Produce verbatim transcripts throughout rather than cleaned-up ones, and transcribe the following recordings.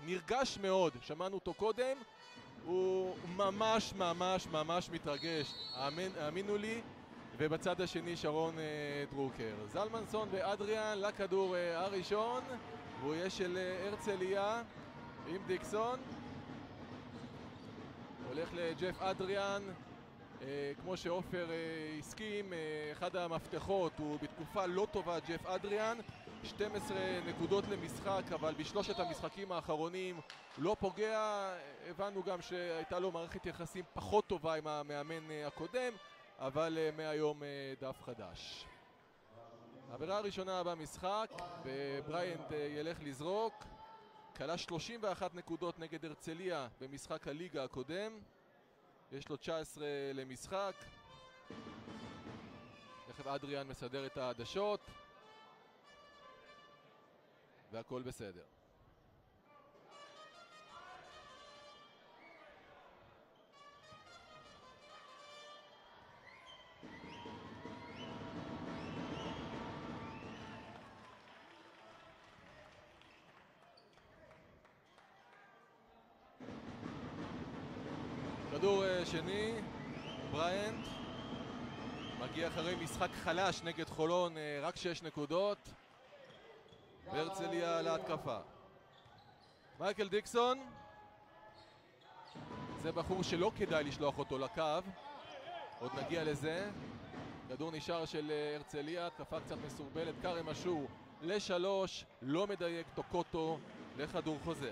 נרגש מאוד, שמענו אותו קודם, הוא ממש ממש ממש מתרגש, האמין, האמינו לי. ובצד השני שרון אה, דרוקר. זלמנסון ואדריאן לכדור אה, הראשון, והוא יהיה של אה, הרצליה עם דיקסון. הולך לג'ף אדריאן, אה, כמו שאופר אה, הסכים, אה, אחד המפתחות, הוא בתקופה לא טובה, ג'ף אדריאן, שתים עשרה נקודות למשחק, אבל בשלושת המשחקים האחרונים לא פוגע. הבנו גם שהייתה לו מערכת יחסים פחות טובה עם המאמן אה, הקודם, אבל uh, מהיום uh, דף חדש. העבירה הראשונה במשחק, ובריינט uh, ילך לזרוק. קלה שלושים ואחת נקודות נגד הרצליה במשחק הליגה הקודם. יש לו תשע עשרה למשחק. תכף אדריאן מסדר את העדשות. והכל בסדר. כדור שני, בריינט מגיע אחרי משחק חלש נגד חולון, רק שש נקודות. והרצליה להתקפה. מייקל דיקסון, זה בחור שלא כדאי לשלוח אותו לקו, עוד נגיע לזה. כדור נשאר של הרצליה, התקפה קצת מסורבלת. קרם אשור לשלוש, לא מדייק. טוקוטו לכדור חוזר.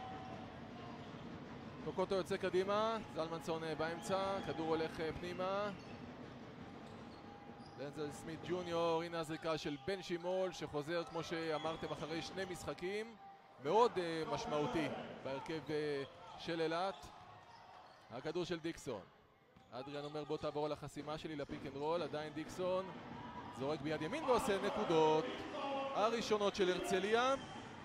טוקוטו יוצא קדימה, זלמנסון באמצע, כדור הולך פנימה. דנזל סמית ג'וניור, הנה הזריקה של בן שימול שחוזר כמו שאמרתם אחרי שני משחקים מאוד uh, משמעותי בהרכב uh, של אלת. הכדור של דיקסון, אדריאן אומר בוא תעבור על החסימה שלי לפיק אנד רול, עדיין דיקסון זורק ביד ימין ועושה נקודות הראשונות של הרצליה.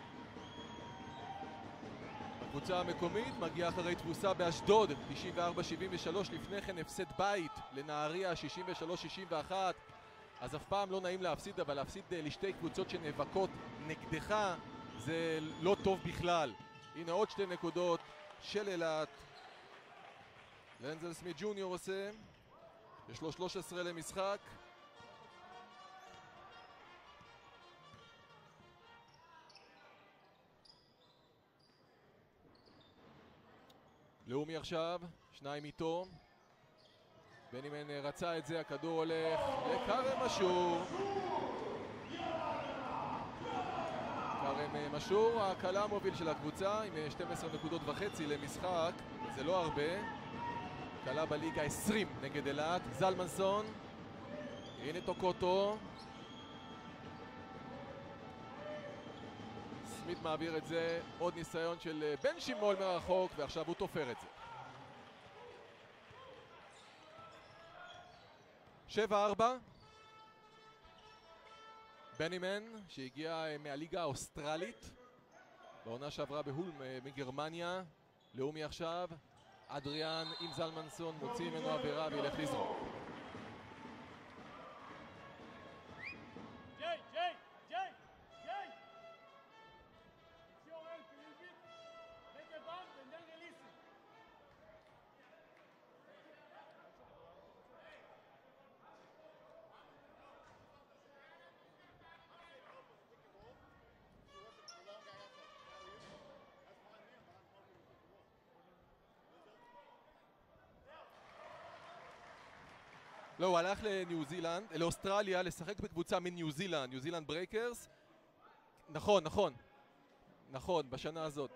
הקבוצה המקומית מגיעה אחרי תבוסה באשדוד תשעים וארבע שבעים ושלוש, לפני כן הפסד בית לנהריה שישים ושלוש שישים ואחת. אז אף פעם לא נעים להפסיד, אבל להפסיד לשתי קבוצות שנאבקות נגדך זה לא טוב בכלל. הנה עוד שתי נקודות של אלת. דנזל סמית ג'וניור עושה, יש לו שלוש עשרה למשחק. לאומי עכשיו, שניים איתו. בנימן רצה את זה, הכדור הולך לקרם אשור. קרם אשור, הקלה המוביל של הקבוצה עם שתים עשרה נקודות וחצי למשחק, זה לא הרבה. קלה בליגה עשרים נגד אלת. זלמנסון, הנה טוקוטו. סמית מעביר את זה, עוד ניסיון של בן שימול מרחוק, ועכשיו הוא תופר את זה. שבע ארבע. בנימן שהגיע מהליגה האוסטרלית בעונה שעברה בהולם מגרמניה. לאומי עכשיו, אדריאן עם זלמנסון מוציא ממנו עבירה וילך לזרוק. לא, הוא הלך לניו זילנד, לאוסטרליה, לשחק בקבוצה מניו זילנד, ניו זילנד ברייקרס. נכון, נכון. נכון, בשנה הזאת.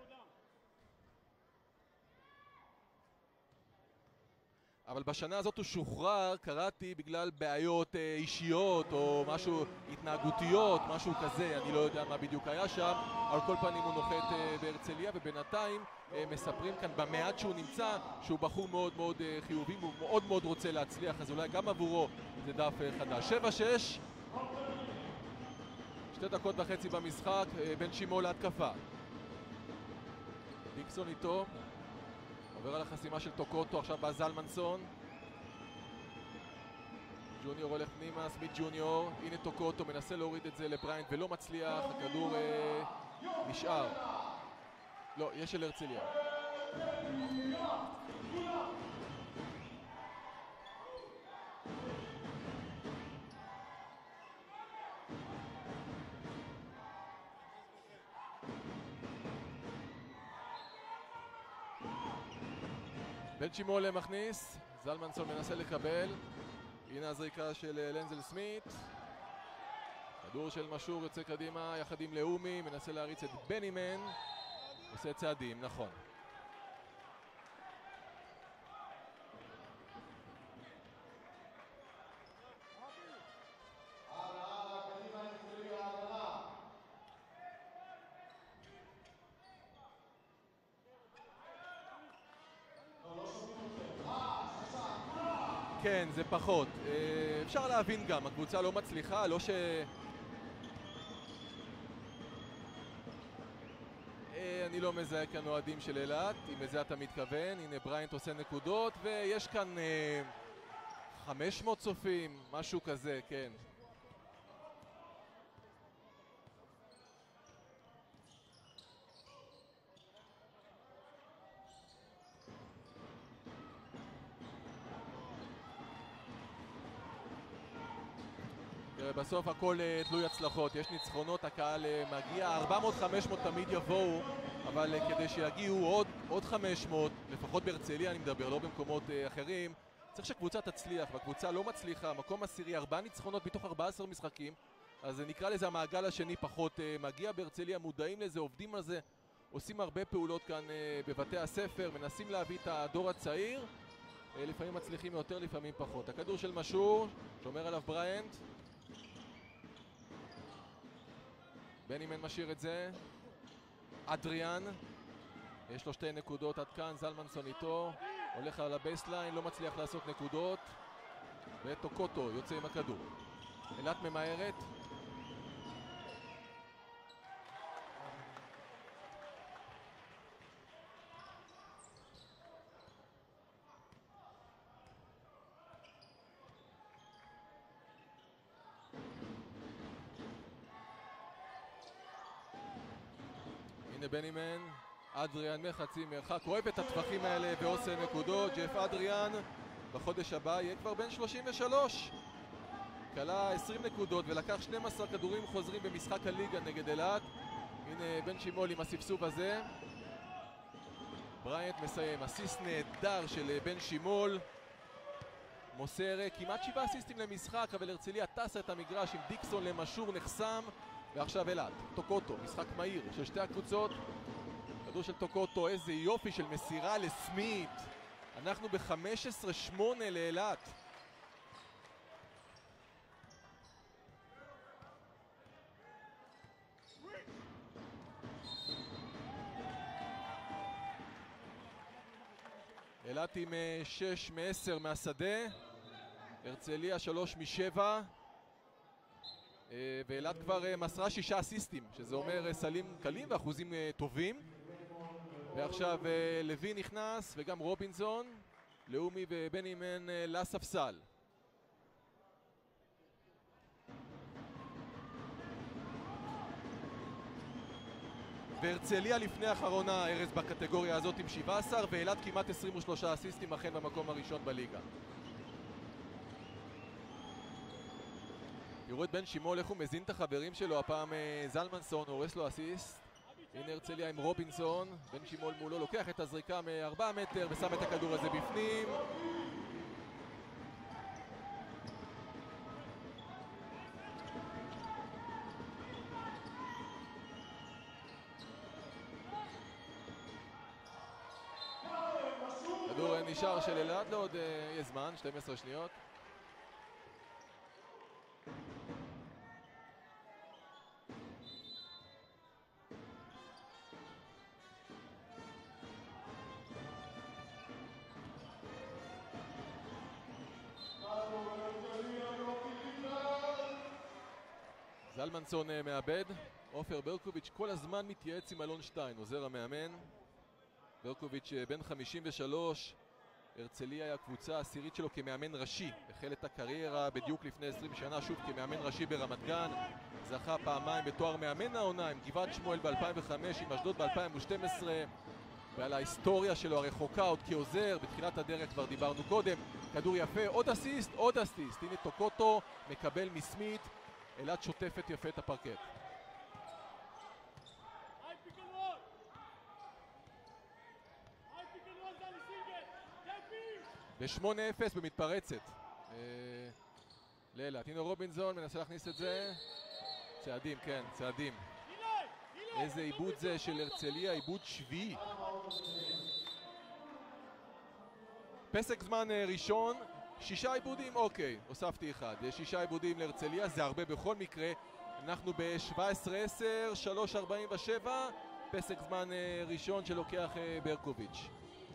אבל בשנה הזאת הוא שוחרר, קראתי, בגלל בעיות אה, אישיות או משהו התנהגותיות, משהו כזה, אני לא יודע מה בדיוק היה שם. על כל פנים הוא נוחת אה, בהרצליה, ובינתיים אה, מספרים כאן במעט שהוא נמצא שהוא בחור מאוד מאוד אה, חיובי, הוא מאוד מאוד רוצה להצליח, אז אולי גם עבורו זה דף אה, חדש. שבע שש, שתי דקות וחצי במשחק, אה, בן שימול להתקפה. דיקסון איתו, עובר על החסימה של טוקוטו, עכשיו בא זלמנסון. ג'וניור הולך פנימה, סמית ג'וניור, הנה טוקוטו, מנסה להוריד את זה לבריינט ולא מצליח, הכדור אה, נשאר. לא, יש של הרצליה. בן שימול מכניס, זלמנסון מנסה לקבל. הנה הזריקה של לנזל סמית. כדור של משור יוצא קדימה יחד עם לאומי, מנסה להריץ את בנימן. עושה צעדים, נכון. כן, זה פחות. אפשר להבין גם, הקבוצה לא מצליחה, לא ש... אני לא מזהה כאן אוהדים של אילת, אם לזה אתה מתכוון. הנה בריינט עושה נקודות, ויש כאן חמש מאות צופים, משהו כזה, כן. בסוף הכל תלוי הצלחות, יש ניצחונות, הקהל מגיע, ארבע מאות חמש מאות תמיד יבואו, אבל כדי שיגיעו עוד, עוד חמש מאות, לפחות בהרצליה אני מדבר, לא במקומות אחרים, צריך שקבוצה תצליח, והקבוצה לא מצליחה, מקום עשירי, ארבע ניצחונות מתוך ארבעה עשר משחקים, אז נקרא לזה המעגל השני פחות מגיע בהרצליה, מודעים לזה, עובדים על זה, עושים הרבה פעולות כאן בבתי הספר, מנסים להביא את הדור הצעיר, לפעמים מצליחים יותר, לפעמים פחות. הכדור של משור, שומר עליו בריינט, בנימן משאיר את זה, אדריאן, יש לו שתי נקודות עד כאן, זלמנסון איתו, הולך על הבייסליין, לא מצליח לעשות נקודות, וטוקוטו יוצא עם הכדור. אילת ממהרת. הנה בנימן, אדריאן מחצי מרחק, אוהב את הטווחים האלה ועושה נקודות. ג'ף אדריאן בחודש הבא יהיה כבר בן שלושים ושלוש, קלה עשרים נקודות ולקח שנים עשר כדורים חוזרים במשחק הליגה נגד אילת. הנה בן שימול עם הספסוף הזה, בריינט מסיים, אסיסט נהדר של בן שימול, מוסר כמעט שבעה אסיסטים למשחק, אבל הרצליה טסה את המגרש עם דיקסון למשור נחסם. ועכשיו אילת, טוקוטו, משחק מהיר של שתי הקבוצות, כדור של טוקוטו, איזה יופי של מסירה לסמית, אנחנו ב-חמש עשרה שמונה לאילת. אילת עם שש מעשר מהשדה, הרצליה שלוש משבע, ואילת כבר מסרה שישה אסיסטים, שזה אומר סלים קלים ואחוזים טובים. ועכשיו לוי נכנס וגם רובינסון, לאומי ובנימן לספסל. והרצליה לפני אחרונה ארז בקטגוריה הזאת עם שבע עשרה, ואילת כמעט עשרים ושלושה אסיסטים, אכן במקום הראשון בליגה. תראו את בן שימול איך הוא מזין את החברים שלו, הפעם זלמנסון הורס לו אסיסט. הנה הרצליה עם רובינסון, בן שימול מולו לוקח את הזריקה מארבעה מטר ושם את הכדור הזה בפנים. כדור נשאר של אילת לעוד יהיה זמן, שתים עשרה שניות. זלמנסון מאבד, עופר ברקוביץ' כל הזמן מתייעץ עם אלון שטיין, עוזר המאמן. ברקוביץ' בן חמישים ושלוש, הרצליה היא הקבוצה העשירית שלו כמאמן ראשי. החל את הקריירה בדיוק לפני עשרים שנה, שוב כמאמן ראשי ברמת גן. זכה פעמיים בתואר מאמן העונה עם גבעת שמואל ב-אלפיים וחמש, עם אשדוד ב-אלפיים ושתים עשרה. ועל ההיסטוריה שלו הרחוקה עוד כעוזר, בתחילת הדרך כבר דיברנו קודם. כדור יפה, עוד אסיסט, עוד אסיסט. הנה טוקוטו מקבל מסמית, אלעד שוטפת יפה את הפרקט. ב-שמונה אפס במתפרצת לאילת. הנה רובינזון מנסה להכניס את זה. צעדים, כן, צעדים. איזה עיבוד זה של הרצליה, עיבוד שביעי. פסק זמן ראשון, שישה עיבודים, אוקיי, הוספתי אחד. שישה עיבודים להרצליה, זה הרבה בכל מקרה. אנחנו ב-שבע עשרה עשר, שלוש ארבעים ושבע, פסק זמן ראשון שלוקח ברקוביץ'.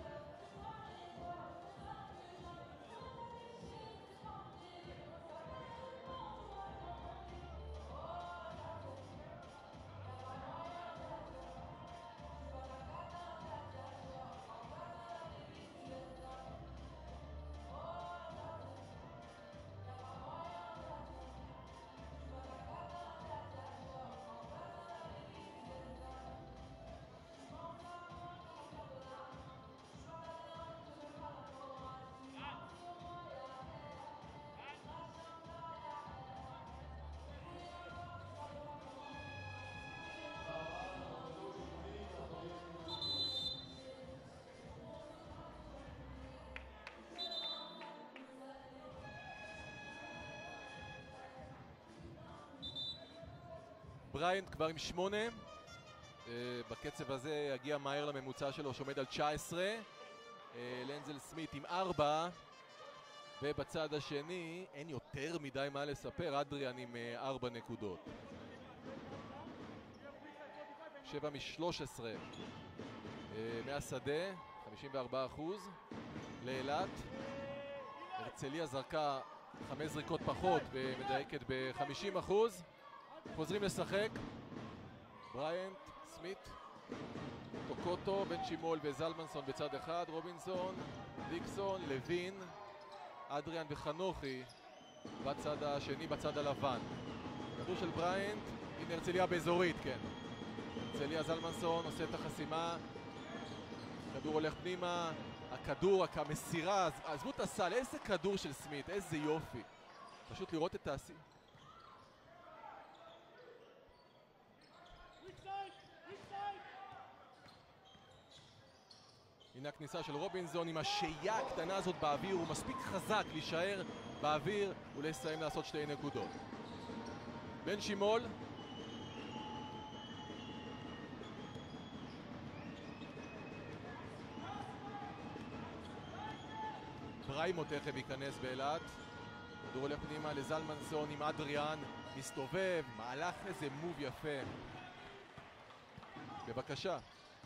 בריינט כבר עם שמונה, בקצב הזה יגיע מהר לממוצע שלו שעומד על תשע עשרה. לנזל סמית עם ארבע, ובצד השני אין יותר מדי מה לספר, אדריאן עם ארבע נקודות. שבע משלוש עשרה מהשדה, חמישים וארבעה אחוז לאילת. הרצליה זרקה חמש זריקות פחות ומדייקת ב-חמישים אחוז. חוזרים לשחק. בריינט, סמית, טוקוטו, בן שימול וזלמנסון בצד אחד, רובינסון, דיקסון, לוין, אדריאן וחנוכי בצד השני, בצד הלבן. כדור של בריינט, הנה הרצליה באזורית, כן. הרצליה, זלמנסון עושה את החסימה, כדור הולך פנימה, הכדור, המסירה, עזבו את הסל, איזה כדור של סמית, איזה יופי. פשוט לראות את העשי... הנה הכניסה של רובינזון עם השהייה הקטנה הזאת באוויר, הוא מספיק חזק להישאר באוויר ולסיים לעשות שתי נקודות. בן שימול, בריימו תכף ייכנס באילת. כדור הולך פנימה לזלמנסון עם אדריאן, מסתובב, מהלך איזה מוב יפה. בבקשה.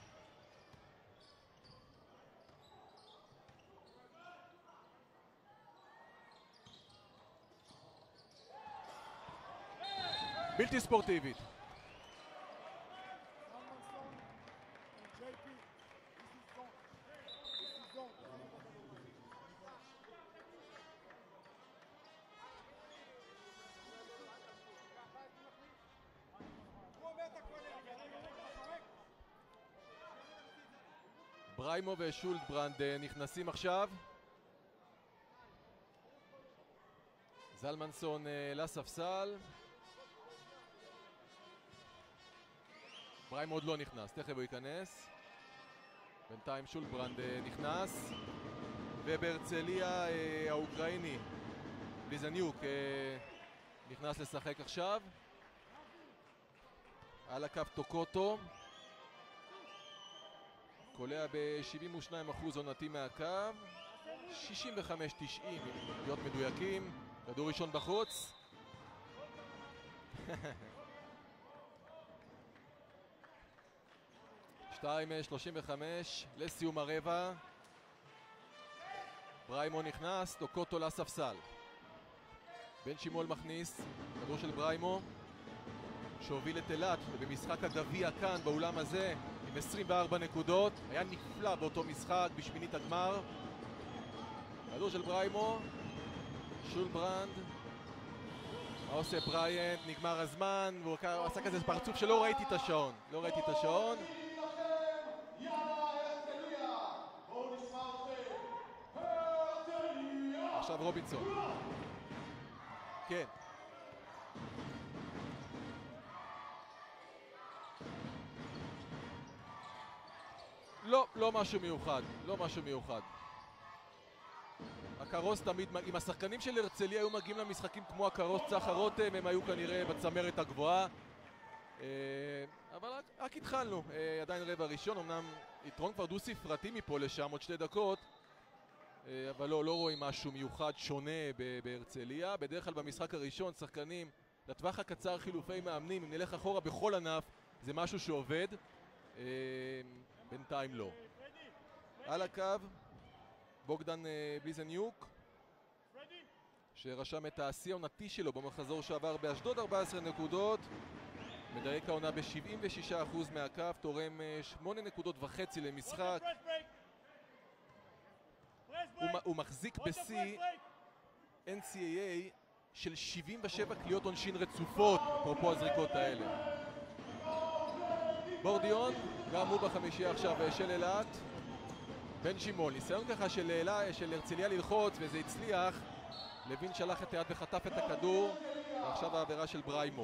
בלתי ספורטיבית. בריימו ושולדברנד נכנסים עכשיו. זלמנסון לספסל. בריימו עוד לא נכנס, תכף הוא ייכנס. בינתיים שולדברנד נכנס. ובהרצליה האוקראיני בליזניוק נכנס לשחק עכשיו. על הקו טוקוטו. קולע ב-שבעים ושניים אחוז עונתי מהקו. שישים וחמש תשעים להיות מדויקים. כדור ראשון בחוץ. שתיים שלושים וחמש לסיום הרבע. בריימו נכנס, טוקוטו לספסל. בן שימול מכניס, כדור של בריימו שהוביל את אילת במשחק הגביע כאן באולם הזה עם עשרים וארבע נקודות. היה נפלא באותו משחק בשמינית הגמר. כדור של בריימו, שולברנד, מה עושה בריינט? נגמר הזמן, והוא עשה כזה פרצוף שלא ראיתי את השעון, לא ראיתי את השעון. עכשיו רובינסון. כן. לא, לא משהו מיוחד, לא משהו מיוחד. הקרוס תמיד, אם השחקנים של הרצליה היו מגיעים למשחקים כמו הקרוס צחר רותם, הם היו כנראה בצמרת הגבוהה. אבל רק, רק התחלנו, עדיין רבע ראשון, אמנם יתרון כבר דו ספרתי מפה לשם עוד שתי דקות, אבל לא, לא רואים משהו מיוחד שונה בהרצליה. בדרך כלל במשחק הראשון שחקנים לטווח הקצר חילופי מאמנים, אם נלך אחורה בכל ענף זה משהו שעובד, בינתיים לא. על הקו בוגדן בליזניוק שרשם את השיא העונתי שלו במחזור שעבר באשדוד, ארבע עשרה נקודות, מדייק העונה ב-שבעים ושישה אחוז מהקו, תורם שמונה נקודות וחצי למשחק. הוא, הוא מחזיק בשיא אן סי איי איי של שבעים ושבע קליעות עונשין רצופות, אפרופו הזריקות האלה. בורדיון, גם הוא בחמישייה עכשיו של אילת. בן שימול, ניסיון ככה של, אלה, של הרצליה ללחוץ וזה הצליח. לוין שלח את היד וחטף את הכדור, ועכשיו העבירה של בריימו.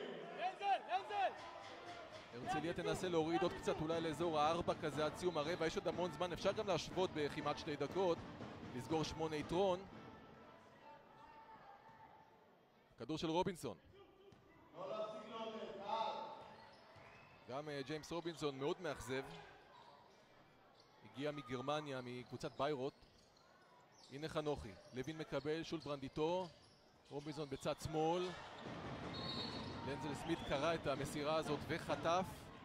הרצליה תנסה להוריד עוד קצת אולי לאזור הארבע כזה עד סיום הרבע, יש עוד המון זמן, אפשר גם להשוות בכמעט שתי דקות, לסגור שמונה יתרון. כדור של רובינסון. גם ג'יימס רובינסון מאוד מאכזב, הגיע מגרמניה, מקבוצת ביירוט. הנה חנוכי, לוין מקבל, שולברנד איתו, רובינסון בצד שמאל, לנזל סמית קרא את המסירה הזאת וחטף.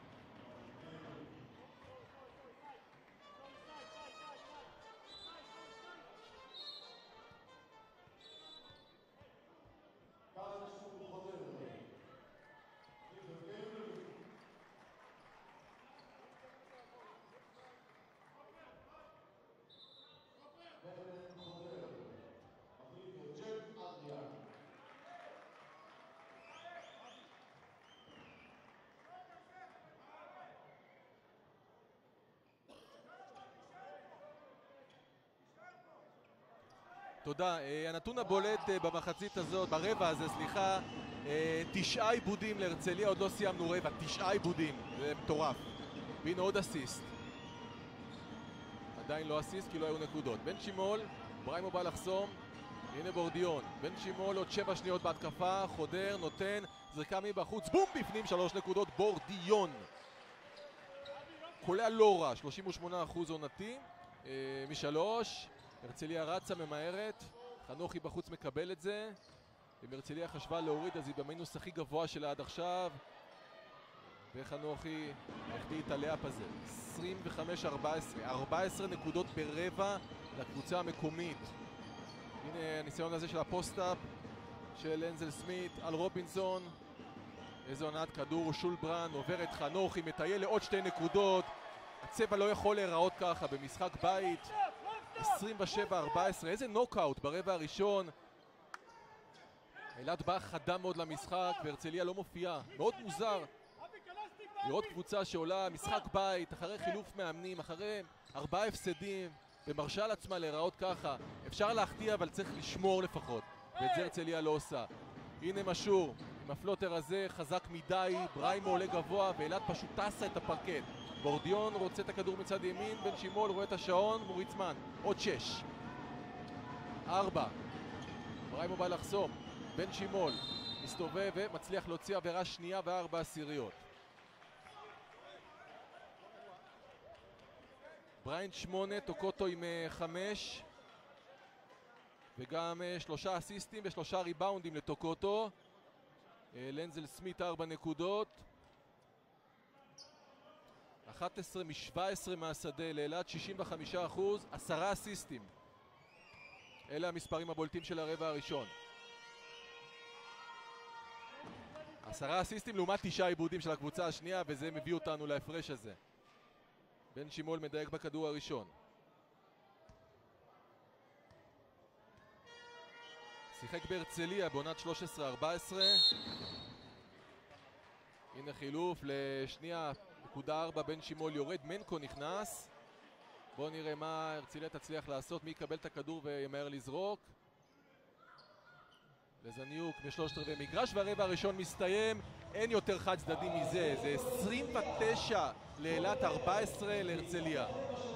תודה. הנתון הבולט במחצית הזאת, ברבע הזה, סליחה, תשעה עיבודים להרצליה, עוד לא סיימנו רבע, תשעה עיבודים, זה מטורף. והנה עוד אסיסט. עדיין לא אסיסט כי לא היו נקודות. בן שימול, בריימו בא לחסום, הנה בורדיון. בן שימול עוד שבע שניות בהתקפה, חודר, נותן, זריקה מבחוץ, בום בפנים, שלוש נקודות, בורדיון. קולע לא רע, שלושים ושמונה אחוז עונתי, משלוש. הרצליה רצה ממהרת, חנוכי בחוץ מקבל את זה. אם הרצליה חשבה להוריד אז היא במינוס הכי גבוה שלה עד עכשיו, וחנוכי החטיא את הלאפ הזה. עשרים וחמש ארבע עשרה, ארבע עשרה נקודות ברבע לקבוצה המקומית. הנה הניסיון הזה של הפוסט-אפ של אנזל סמית על רובינסון. איזו עונת כדור, שולברן עובר את חנוכי, מטייל לעוד שתי נקודות. הצבע לא יכול להיראות ככה במשחק בית. עשרים ושבע ארבע עשרה, איזה נוקאוט ברבע הראשון. אילת באה חדה מאוד למשחק והרצליה לא מופיעה, מאוד מוזר לראות קבוצה שעולה משחק בית אחרי חילוף מאמנים, אחרי ארבעה הפסדים, ומרשה על עצמה להיראות ככה. אפשר להחטיא אבל צריך לשמור לפחות, ואת זה הרצליה לא עושה. הנה משור עם הפלוטר הזה, חזק מדי, בריימו עולה גבוה ואילת פשוט טסה את הפרקט. בורדיון רוצה את הכדור מצד ימין, בן שימול רואה את השעון, מוריץ זמן, עוד שש ארבע, בריימו בא לחסום, בן שימול מסתובב ומצליח להוציא עבירה שנייה וארבע עשיריות. בריינט שמונה, טוקוטו עם חמש, וגם שלושה אסיסטים ושלושה ריבאונדים לטוקוטו. לנזל סמית ארבע נקודות, אחת עשרה משבע עשרה מהשדה לאילת, שישים וחמישה אחוז, עשרה אסיסטים. אלה המספרים הבולטים של הרבע הראשון. עשרה אסיסטים לעומת תשעה עיבודים של הקבוצה השנייה, וזה מביא אותנו להפרש הזה. בן שימול מדייק בכדור הראשון. שיחק בהרצליה בעונת שלוש עשרה ארבע עשרה. הנה חילוף לשנייה, נקודה ארבע, בן שימול יורד, מנקו נכנס. בואו נראה מה הרצליה תצליח לעשות, מי יקבל את הכדור וימהר לזרוק. לזניוק בשלושת רבעי מגרש, והרבע הראשון מסתיים. אין יותר חד צדדי מזה, זה עשרים ותשע לאילת, ארבע עשרה להרצליה.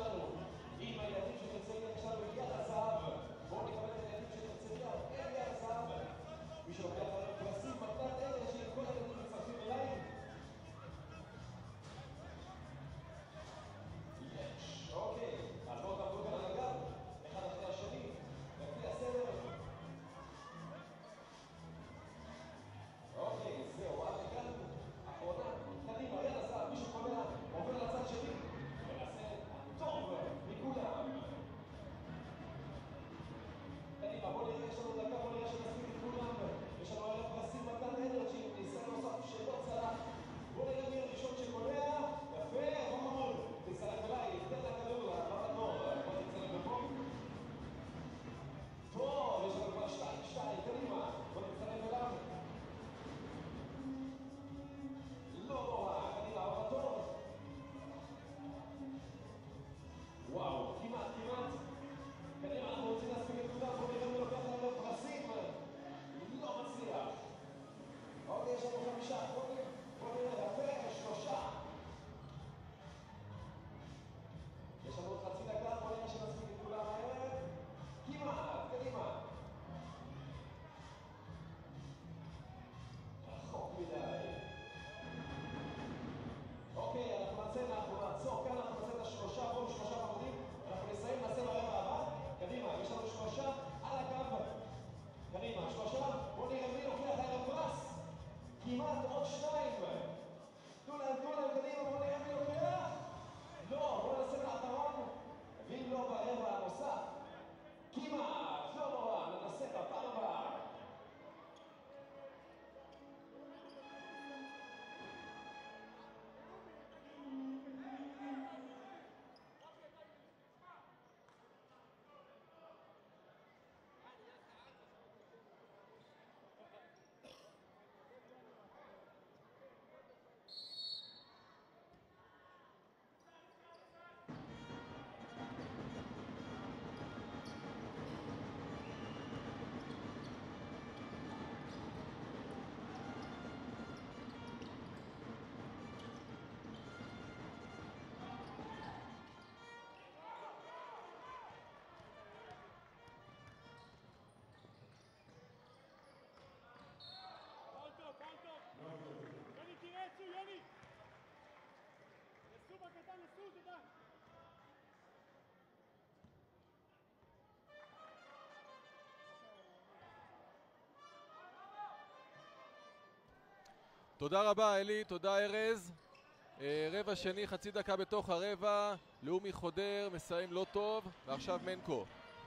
תודה רבה אלי, תודה ארז. אה, רבע שני, חצי דקה בתוך הרבע, לאומי חודר, מסיים לא טוב, ועכשיו מנקו.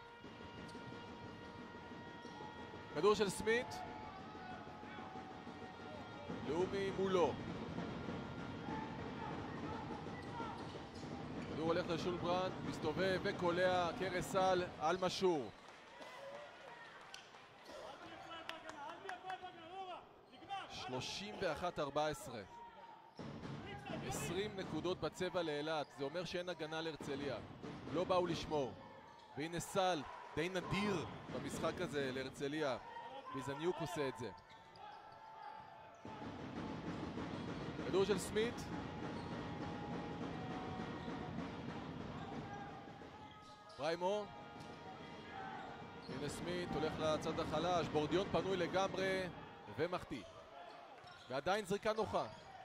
כדור של סמית, לאומי מולו. כדור הולך לשולברנד, מסתובב וקולע, קרסל על משור. שלושים ואחת ארבע עשרה. עשרים נקודות בצבע לאילת, זה אומר שאין הגנה להרצליה. לא באו לשמור. והנה סל, די נדיר במשחק הזה להרצליה. ביזניוק עושה את זה. כדור של סמית. פריימו. הנה סמית, הולך לצד החלש, בורדיון פנוי לגמרי ומחטיא. ועדיין זריקה נוחה.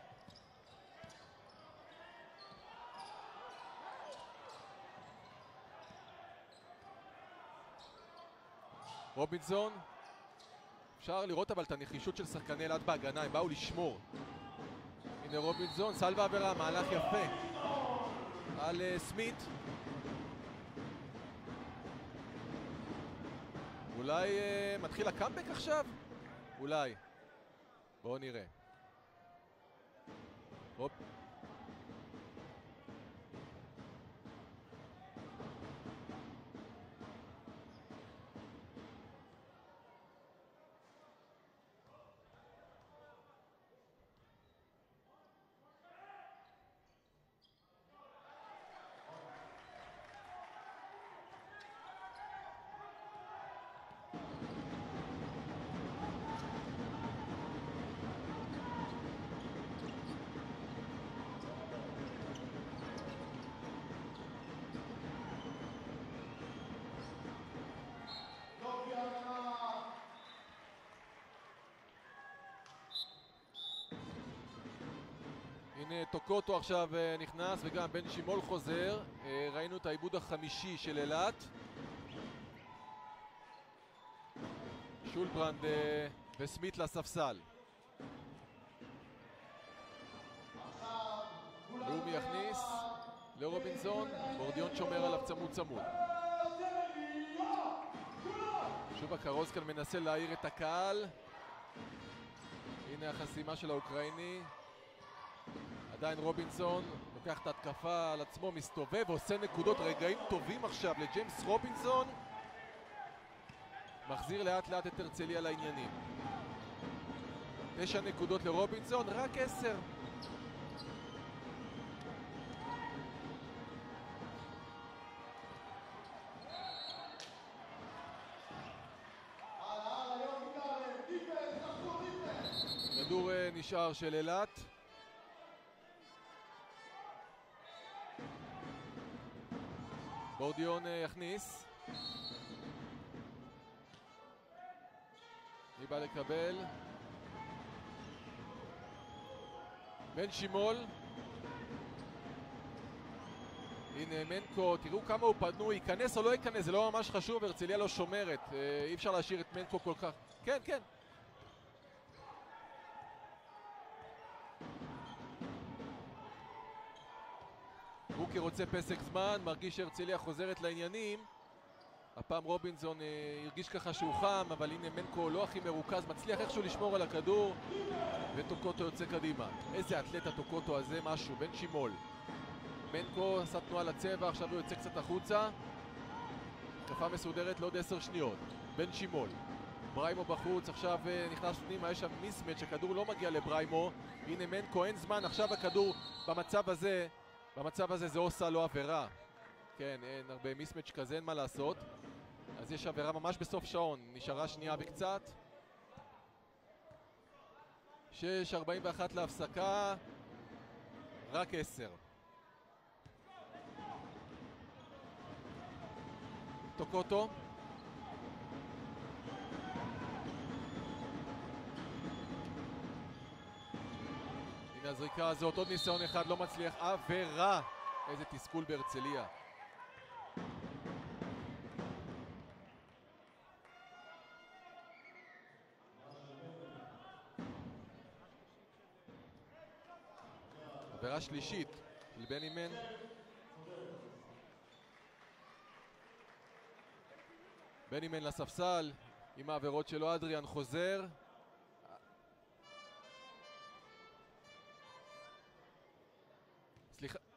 רובינסון. אפשר לראות אבל את הנחישות של שחקני אילת בהגנה, הם באו לשמור. הנה רובינסון, סל ועבירה, מהלך יפה על uh, סמית. אולי uh, מתחיל הקאמבק עכשיו? אולי. בואו נראה. הופ. הנה טוקוטו עכשיו נכנס וגם בן שימול חוזר. ראינו את העיבוד החמישי של אילת. שולברנד וסמית לספסל. לומי יכניס לרובינסון, בורדיון שומר עליו צמוד צמוד. שוב הקרוז כאן מנסה להעיר את הקהל. הנה החסימה של האוקראיני. עדיין רובינסון לוקח את התקפה על עצמו, מסתובב ועושה נקודות. רגעים טובים עכשיו לג'יימס רובינסון. מחזיר לאט לאט את הרצליה לעניינים. תשע נקודות לרובינסון, רק עשר. כדור נשאר של אילת. בורדיון יכניס. מי בא לקבל? בן שימול. הנה מנקו, תראו כמה הוא פנוי, ייכנס או לא ייכנס, זה לא ממש חשוב, הרצליה לא שומרת, אי אפשר להשאיר את מנקו כל כך. כן, כן. רוקי רוצה פסק זמן, מרגיש שהרצליה חוזרת לעניינים. הפעם רובינסון אה, הרגיש ככה שהוא חם, אבל הנה מנקו לא הכי מרוכז, מצליח איכשהו לשמור על הכדור, וטוקוטו יוצא קדימה. איזה אתלט הטוקוטו הזה, משהו, בן שימול. מנקו עשה תנועה לצבע, עכשיו הוא יוצא קצת החוצה. תקפה מסודרת לעוד עשר שניות. בן שימול. בריימו בחוץ, עכשיו אה, נכנס פנימה, יש שם מיסמץ', הכדור לא מגיע לבריימו. הנה מנקו, אין זמן, עכשיו הכדור במצב הזה, במצב הזה זה עושה לו עבירה. כן, אין הרבה מיסמץ' כזה, אין מה לעשות. אז יש עבירה ממש בסוף שעון, נשארה שנייה וקצת. שש ארבעים ואחת להפסקה, רק עשר. טוקוטו. הנה הזריקה הזאת, עוד ניסיון אחד, לא מצליח, עבירה. איזה תסכול בהרצליה. עבירה שלישית של בנימן. בנימן לספסל עם העבירות שלו. אדריאן חוזר. סליחה.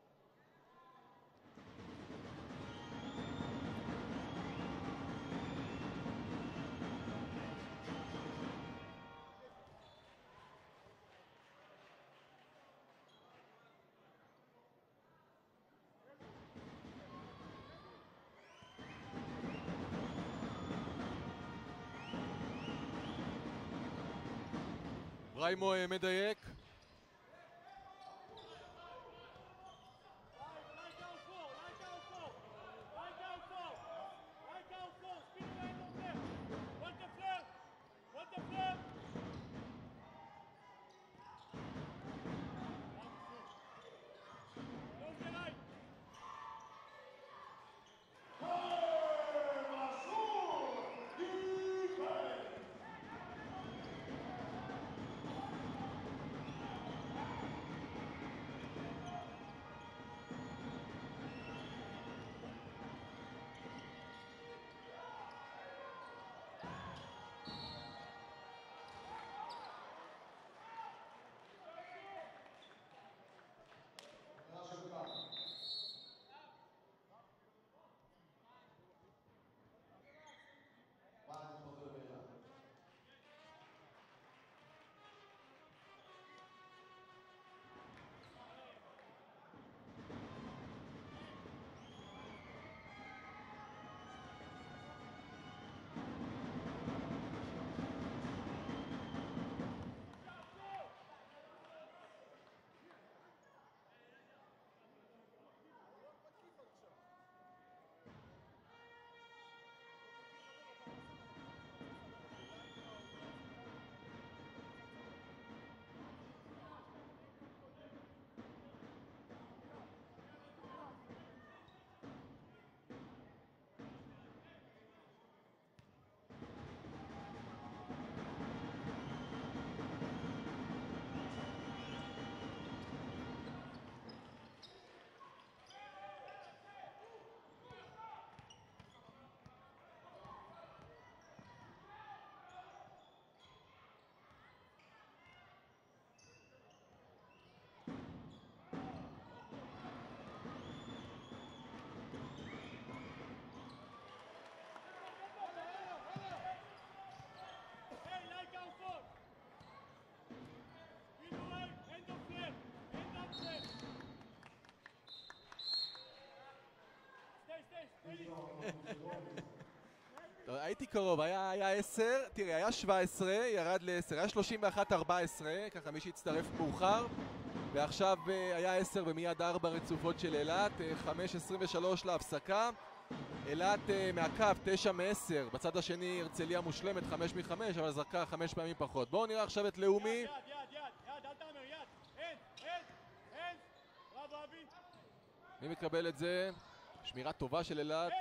בריימו מדייק. הייתי קרוב, היה, היה עשר, תראה, היה שבע עשרה, ירד ל-עשר, היה שלושים ואחת ארבע עשרה, ככה מי שהצטרף מאוחר, ועכשיו היה עשר ומיד ארבע רצופות של אילת, חמש עשרים ושלוש להפסקה, אילת מהקו, תשע מ-עשר, בצד השני הרצליה מושלמת, חמש מחמש, אבל זרקה חמש פעמים פחות. בואו נראה עכשיו את לאומי. יד, יד, יד, יד, אל תאמר, יד, אין, אין, אין, בראבו אבי. מי מקבל את זה? שמירה טובה של אילת.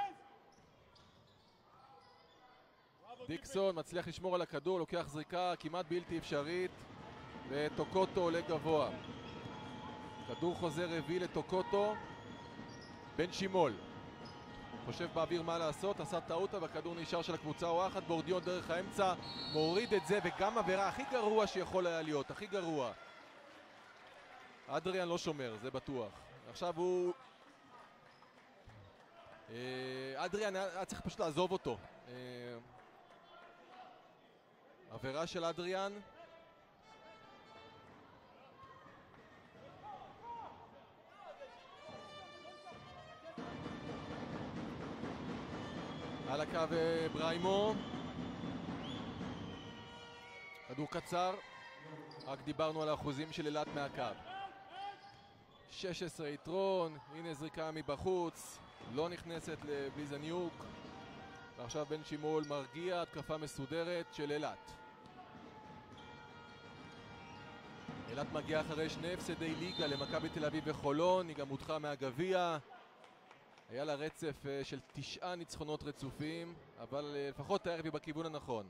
דיקסון מצליח לשמור על הכדור, לוקח זריקה כמעט בלתי אפשרית, וטוקוטו עולה גבוה. כדור חוזר רביעי לטוקוטו, בן שימול חושב באוויר מה לעשות, עשה טעות, והכדור נשאר של הקבוצה האורחת. בורדיון דרך האמצע מוריד את זה, וגם עבירה הכי גרוע שיכול היה להיות, הכי גרוע. אדריאן לא שומר, זה בטוח. עכשיו הוא... אדריאן היה צריך פשוט לעזוב אותו. עבירה של אדריאן. על הקו בריימו. כדור קצר. רק דיברנו על האחוזים של אילת מהקו. שש עשרה יתרון, הנה זריקה מבחוץ, לא נכנסת לבליזניוק. ועכשיו בן שימול מרגיע, התקפה מסודרת של אילת. אילת מגיע אחרי שני הפסדי ליגה למכבי תל אביב וחולון, היא גם הודחה מהגביע. היה לה רצף של תשעה ניצחונות רצופים, אבל לפחות הערב היא בכיוון הנכון.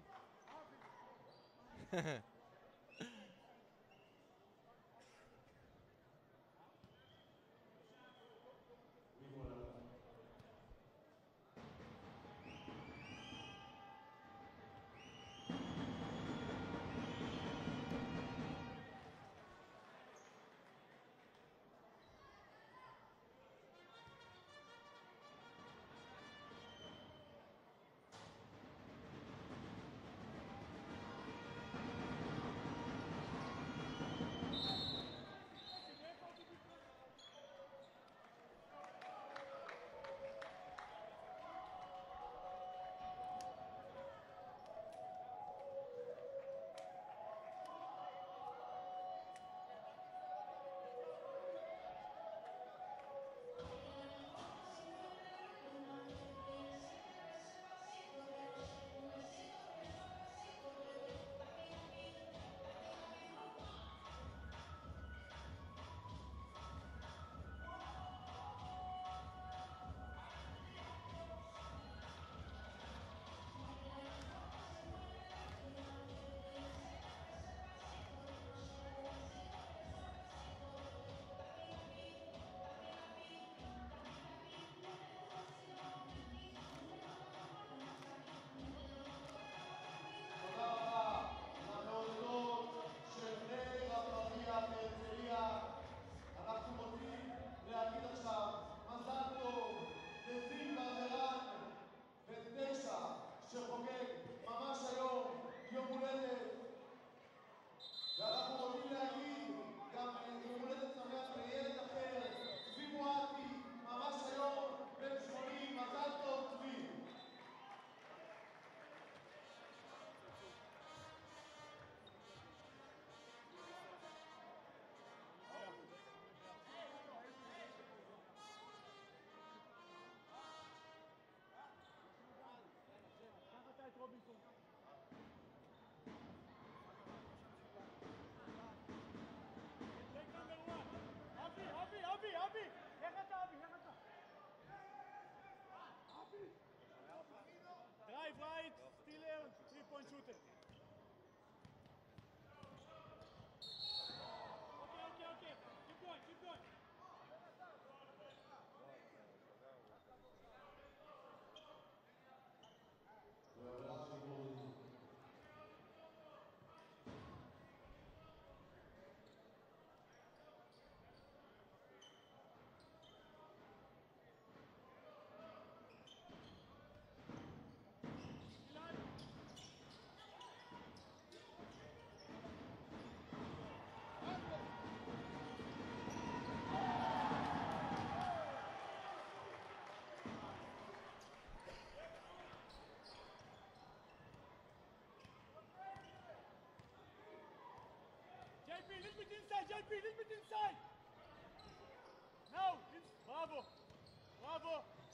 bit inside, J P, little bit inside. Now, it's bravo. Bravo.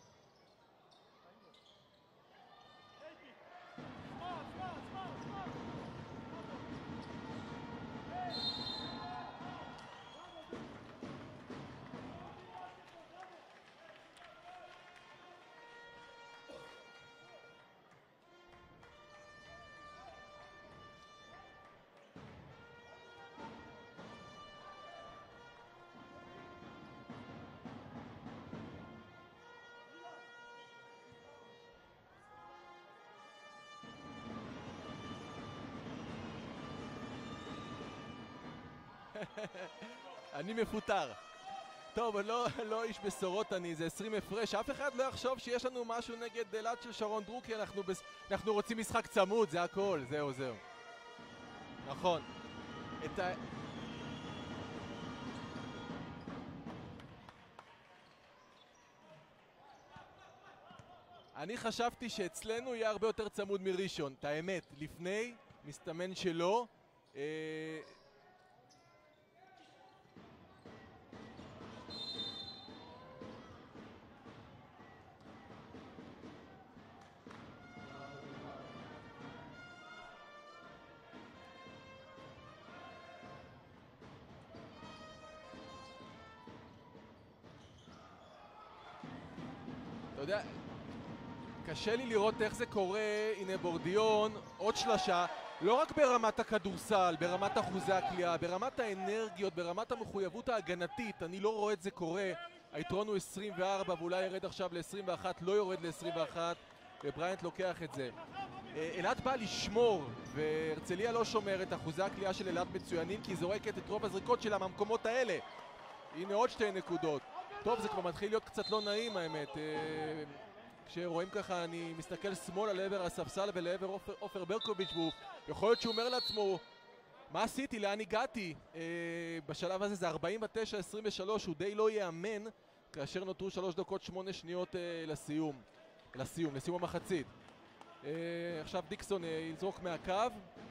J P. Smart, smart, smart, smart. Bravo. Hey. אני מפוטר. טוב, לא, לא איש בשורות אני, זה עשרים הפרש. אף אחד לא יחשוב שיש לנו משהו נגד אילת של שרון דרוקי, אנחנו, בס... אנחנו רוצים משחק צמוד, זה הכל, זהו, זהו. נכון. את ה... אני חשבתי שאצלנו יהיה הרבה יותר צמוד מראשון, את האמת, לפני, מסתמן שלא. אה... אתה יודע, קשה לי לראות איך זה קורה. הנה בורדיון, עוד שלשה, לא רק ברמת הכדורסל, ברמת אחוזי הקליעה, ברמת האנרגיות, ברמת המחויבות ההגנתית, אני לא רואה את זה קורה. היתרון הוא עשרים וארבע ואולי ירד עכשיו ל-עשרים ואחת, לא יורד ל-עשרים ואחת ובריינט לוקח את זה. אילת בא לשמור והרצליה לא שומרת. אחוזי הקליעה של אילת מצוינים כי היא זורקת את רוב הזריקות שלה מהמקומות האלה. הנה עוד שתי נקודות. טוב, זה כבר מתחיל להיות קצת לא נעים האמת. כשרואים ככה, אני מסתכל שמאלה לעבר הספסל ולעבר אופר, אופר ברקוביץ' והוא יכול להיות שהוא אומר לעצמו, מה עשיתי? לאן הגעתי? אה, בשלב הזה זה ארבעים ותשע עשרים ושלוש, הוא די לא יאמן כאשר נותרו שלוש דקות שמונה שניות אה, לסיום, לסיום, לסיום המחצית. אה, עכשיו דיקסון אה, יזרוק מהקו.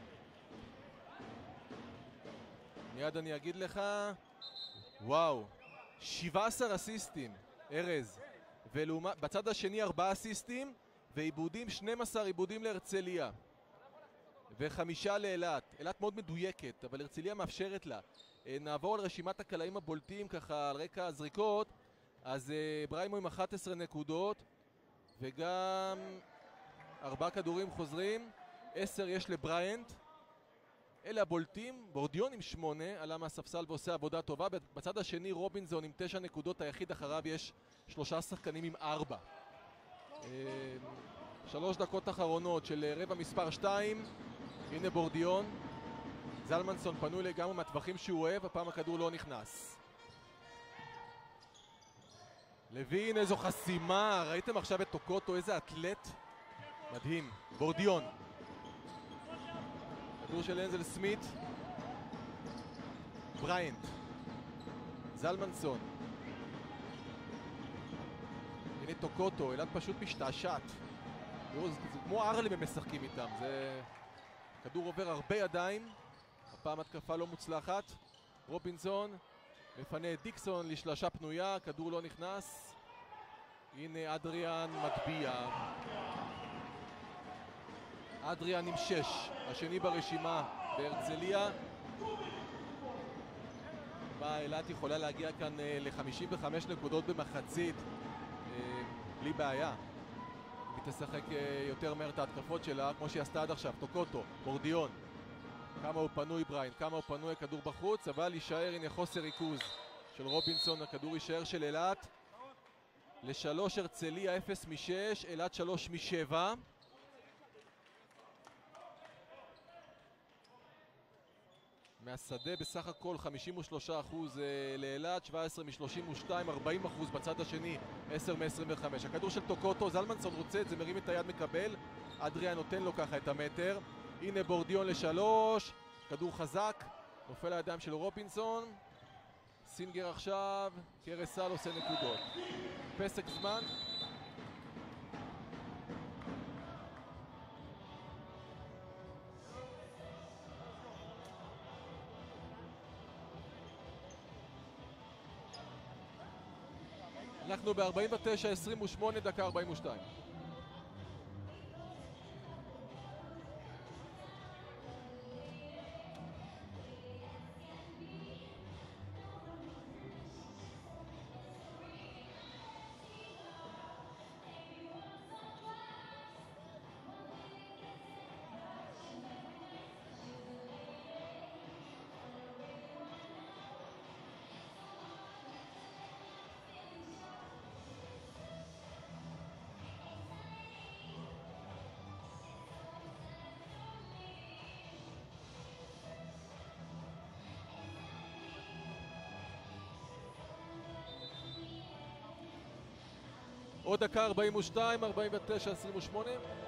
מיד אני אגיד לך, וואו, שבעה עשר אסיסטים, ארז. ולעומת, בצד השני ארבעה אסיסטים ועיבודים, שנים עשר עיבודים להרצליה וחמישה לאילת. אילת מאוד מדויקת, אבל הרצליה מאפשרת לה. נעבור על רשימת הקלעים הבולטים ככה על רקע הזריקות. אז בריימו עם אחת עשרה נקודות וגם ארבעה כדורים חוזרים, עשר יש לבריינט. אלה הבולטים. בורדיון עם שמונה, עלה מהספסל ועושה עבודה טובה. בצד השני רובינזון עם תשע נקודות, היחיד אחריו יש שלושה שחקנים עם ארבע. שלוש דקות אחרונות של רבע מספר שתיים. הנה בורדיון. זלמנסון פנוי לגמרי מהטווחים שהוא אוהב, הפעם הכדור לא נכנס. לוין, איזו חסימה, ראיתם עכשיו את טוקוטו, איזה אתלט מדהים. בורדיון. כדור של אנזל סמית. בריינט. זלמנסון. הנה טוקוטו, אילת פשוט משתעשעת. זה, זה כמו ארלם הם משחקים איתם. זה... כדור עובר הרבה ידיים. הפעם התקפה לא מוצלחת. רובינסון מפנה את דיקסון לשלשה פנויה, כדור לא נכנס. הנה אדריאן מטביע. אדריאן עם שש, השני ברשימה בהרצליה. בה אילת יכולה להגיע כאן ל-חמישים וחמש נקודות במחצית בלי בעיה. היא תשחק יותר מהר את ההתקפות שלה כמו שהיא עשתה עד עכשיו. טוקוטו, בורדיון, כמה הוא פנוי בריין, כמה הוא פנוי, הכדור בחוץ, אבל יישאר, הנה חוסר ריכוז של רובינסון, הכדור יישאר של אילת. לשלוש הרצליה, אפס משש, אילת שלוש משבע. מהשדה בסך הכל חמישים ושלושה אחוז לאילת, שבע עשרה משלושים ושתיים, ארבעים אחוז בצד השני, עשר מ-עשרים וחמש. הכדור של טוקוטו, זלמנסון רוצה את זה, מרים את היד, מקבל. אדריאן נותן לו ככה את המטר. הנה בורדיון לשלוש, כדור חזק, נופל לידיים של רובינסון. סינגר עכשיו, קרסל עושה נקודות. פסק זמן. אנחנו ב-ארבעים ותשע עשרים ושמונה, דקה ארבעים ושתיים. עוד דקה ארבעים ושתיים, ארבעים ותשע עשרים ושמונה.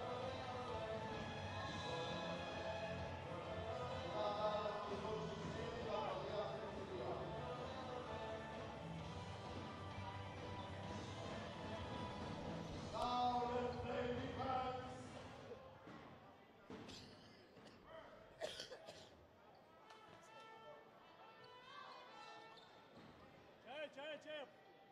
Chip, chip, chip.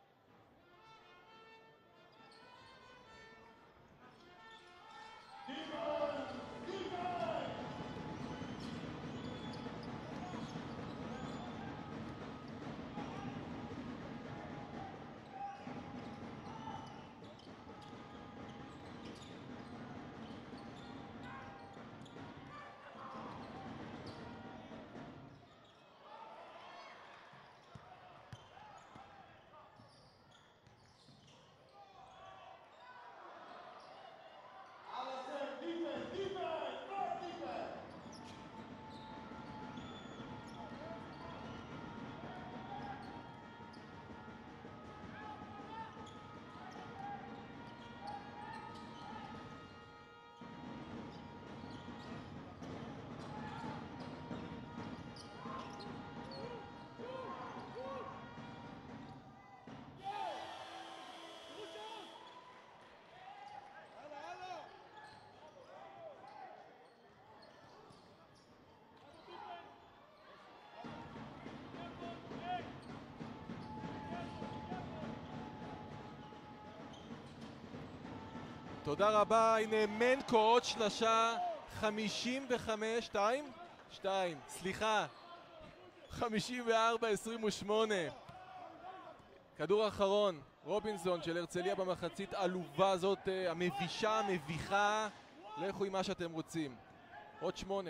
תודה רבה, הנה מנקו עוד שלושה, חמישים וחמש, שתיים? שתיים, סליחה, חמישים וארבע עשרים ושמונה. כדור האחרון, רובינסון של הרצליה במחצית העלובה הזאת, המבישה, המביכה, לכו עם מה שאתם רוצים. עוד שמונה.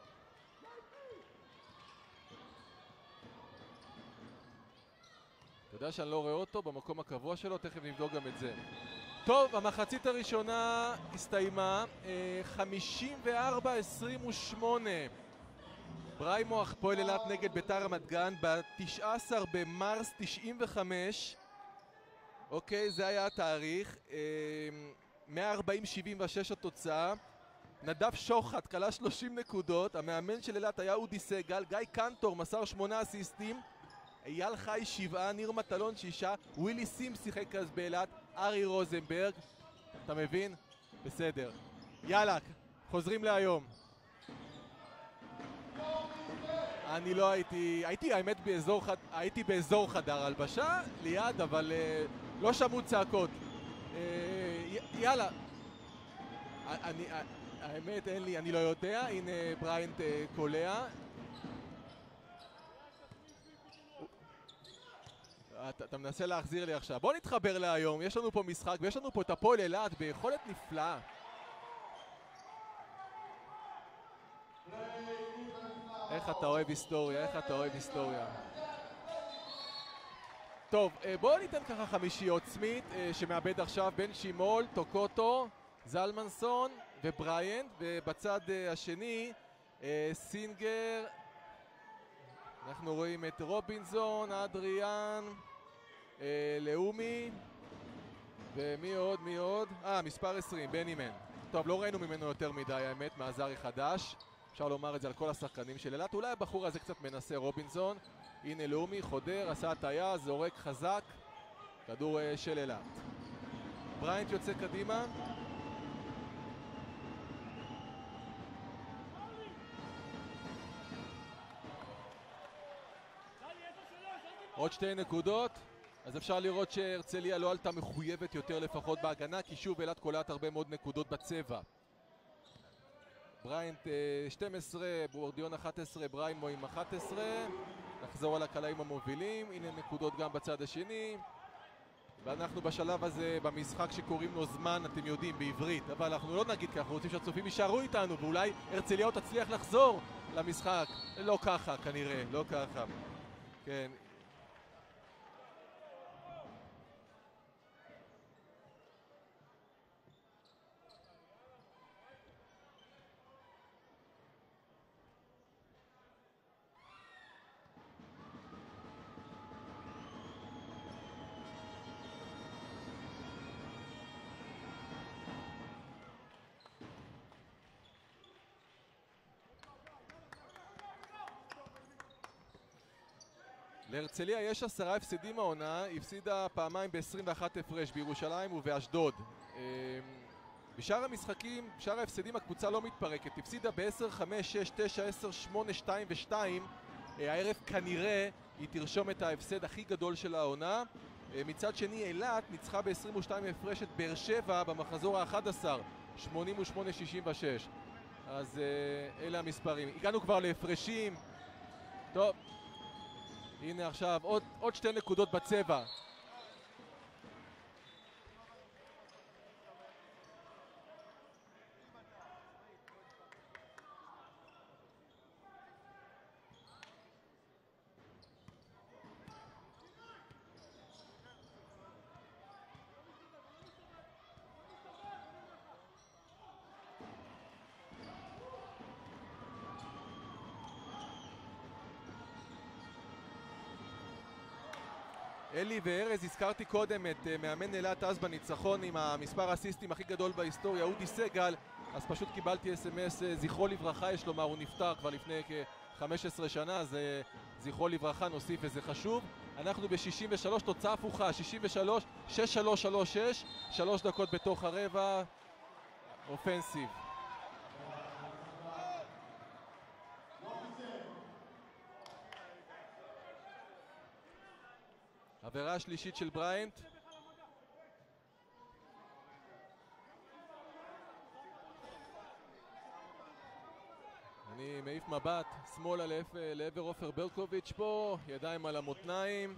אתה יודע שאני לא רואה אותו במקום הקבוע שלו, תכף נבדוק גם את זה. טוב, המחצית הראשונה הסתיימה, חמישים וארבע עשרים ושמונה. בריימו הפועל אילת נגד בית"ר רמת גן ב-תשעה עשר במרס תשעים וחמש. אוקיי, זה היה התאריך. מאה ארבעים שבעים ושש התוצאה. נדב שוחט כלה שלושים נקודות. המאמן של אילת היה אודי סגל. גיא קנטור מסר שמונה אסיסטים. אייל חי שבעה, ניר מטלון שישה, ווילי סים שיחק אז באילת, ארי רוזנברג. אתה מבין? בסדר. יאללה, חוזרים להיום. אני לא הייתי, הייתי האמת באזור, הייתי באזור חדר הלבשה, ליד, אבל uh, לא שמעו צעקות. Uh, יאללה. אני, האמת אין לי, אני לא יודע, הנה בריינט uh, קולע. אתה, אתה מנסה להחזיר לי עכשיו. בוא נתחבר להיום, יש לנו פה משחק ויש לנו פה את הפועל אילת ביכולת נפלאה. איך אתה אוהב היסטוריה, איך אתה אוהב היסטוריה. טוב, בואו ניתן ככה חמישיות. סמית שמאבד עכשיו בן שימול, טוקוטו, זלמנסון ובריינט, ובצד השני סינגר, אנחנו רואים את רובינסון, אדריאן, לאומי, ומי עוד, מי עוד? אה, מספר עשרים, בני מן. טוב, לא ראינו ממנו יותר מדי האמת, מהזרי חדש. אפשר לומר את זה על כל השחקנים של אילת. אולי הבחור הזה קצת מנסה, רובינסון. הנה לאומי, חודר, עשה הטיה, זורק חזק. כדור של אילת. בריינט יוצא קדימה. עוד שתי נקודות. אז אפשר לראות שהרצליה לא עלתה מחויבת יותר לפחות בהגנה, כי שוב אילת קולעת הרבה מאוד נקודות בצבע. בריינט שתים עשרה, בורדיון אחת עשרה, בריימו עם אחת עשרה. נחזור על הקלעים המובילים, הנה נקודות גם בצד השני. ואנחנו בשלב הזה במשחק שקוראים לו זמן, אתם יודעים, בעברית, אבל אנחנו לא נגיד ככה, אנחנו רוצים שהצופים יישארו איתנו, ואולי הרצליה עוד תצליח לחזור למשחק. לא ככה כנראה, לא ככה. כן. להרצליה יש עשרה הפסדים העונה, הפסידה פעמיים ב-עשרים ואחת הפרש בירושלים ובאשדוד. בשאר המשחקים, בשאר ההפסדים הקבוצה לא מתפרקת, הפסידה ב-עשר, חמש, שש, תשע, עשר, שמונה, שתיים ושתיים. הערב כנראה היא תרשום את ההפסד הכי גדול של העונה. מצד שני אילת ניצחה ב-עשרים ושתיים הפרש את באר שבע במחזור ה-אחד עשר, שמונים ושמונה שישים ושש. אז אלה המספרים. הגענו כבר להפרשים. טוב. הנה עכשיו עוד, עוד שתי נקודות בצבע. אלי וארז, הזכרתי קודם את uh, מאמן אילת אז בניצחון עם המספר האסיסטים הכי גדול בהיסטוריה, אודי סגל, אז פשוט קיבלתי אס אם אס, uh, זכרו לברכה, יש לומר, הוא נפטר כבר לפני כ-חמש עשרה שנה, אז uh, זכרו לברכה, נוסיף וזה חשוב. אנחנו ב-שישים ושלוש, תוצאה הפוכה, שישים ושלוש, שש שלוש שלוש שש, שלוש דקות בתוך הרבע, אופנסיב. עבירה השלישית של בריינט. אני מעיף מבט שמאלה לעבר עופר ברקוביץ' פה, ידיים על המותניים.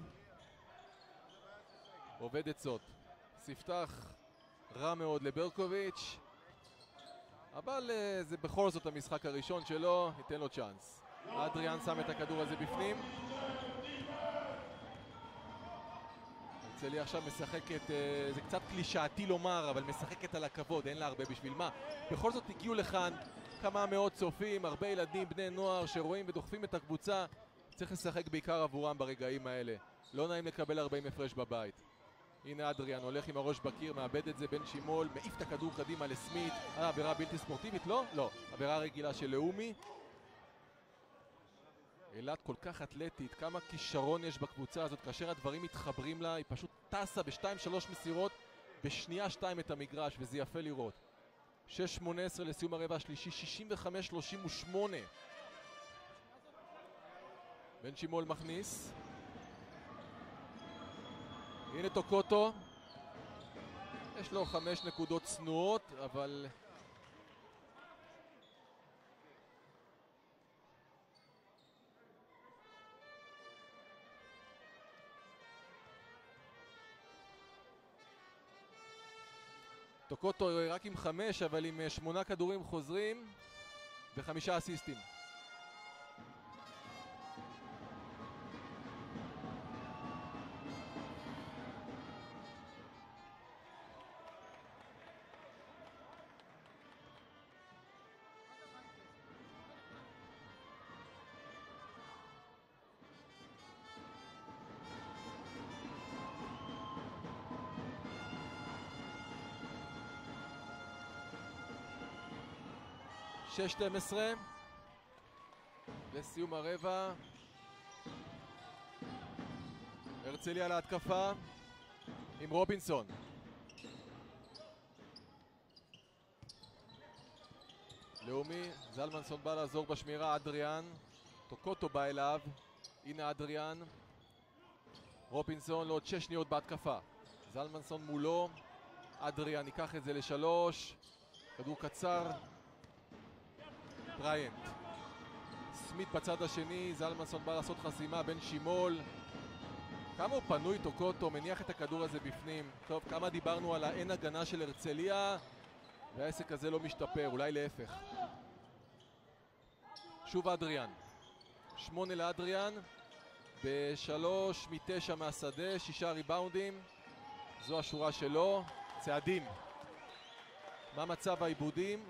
עובד עצות. ספתח רע מאוד לברקוביץ', אבל uh, זה בכל זאת המשחק הראשון שלו, ניתן לו צ'אנס. אדריאן שם את הכדור הזה בפנים. הרצליה עכשיו משחקת, זה קצת קלישאתי לומר, אבל משחקת על הכבוד, אין לה הרבה בשביל מה. בכל זאת הגיעו לכאן כמה מאות צופים, הרבה ילדים, בני נוער שרואים ודוחפים את הקבוצה. צריך לשחק בעיקר עבורם ברגעים האלה. לא נעים לקבל ארבעים הפרש בבית. הנה אדריאן הולך עם הראש בקיר, מאבד את זה בן שימול, מעיף את הכדור קדימה לסמית. אה, עבירה בלתי ספורטיבית? לא? לא. עבירה רגילה של לאומי. אילת כל כך אתלטית, כמה כישרון יש בקבוצה הזאת, כאשר הדברים מתחברים לה, היא פשוט טסה בשתיים שלוש מסירות, בשנייה שתיים את המגרש, וזה יפה לראות. שש שמונה עשרה לסיום הרבע השלישי, שישים וחמש שלושים ושמונה. בן שימול מכניס. הנה טוקוטו. יש לו חמש נקודות צנועות, אבל... טוקוטו רק עם חמש, אבל עם שמונה כדורים חוזרים וחמישה אסיסטים. שש שתים עשרה לסיום הרבע. הרצליה להתקפה עם רובינסון. לאומי, זלמנסון בא לעזור בשמירה, אדריאן. טוקוטו בא אליו, הנה אדריאן. רובינסון לעוד שש שניות בהתקפה. זלמנסון מולו, אדריאן ייקח את זה לשלוש, כדור קצר, בריינט. סמית בצד השני, זלמנסון בא לעשות חסימה בין שימול. כמה הוא פנוי טוקוטו, מניח את הכדור הזה בפנים. טוב, כמה דיברנו על האין הגנה של הרצליה, והעסק הזה לא משתפר, אולי להפך. שוב אדריאן, שמונה לאדריאן, בשלוש מתשע מהשדה, שישה ריבאונדים, זו השורה שלו. צעדים, מה מצב העיבודים?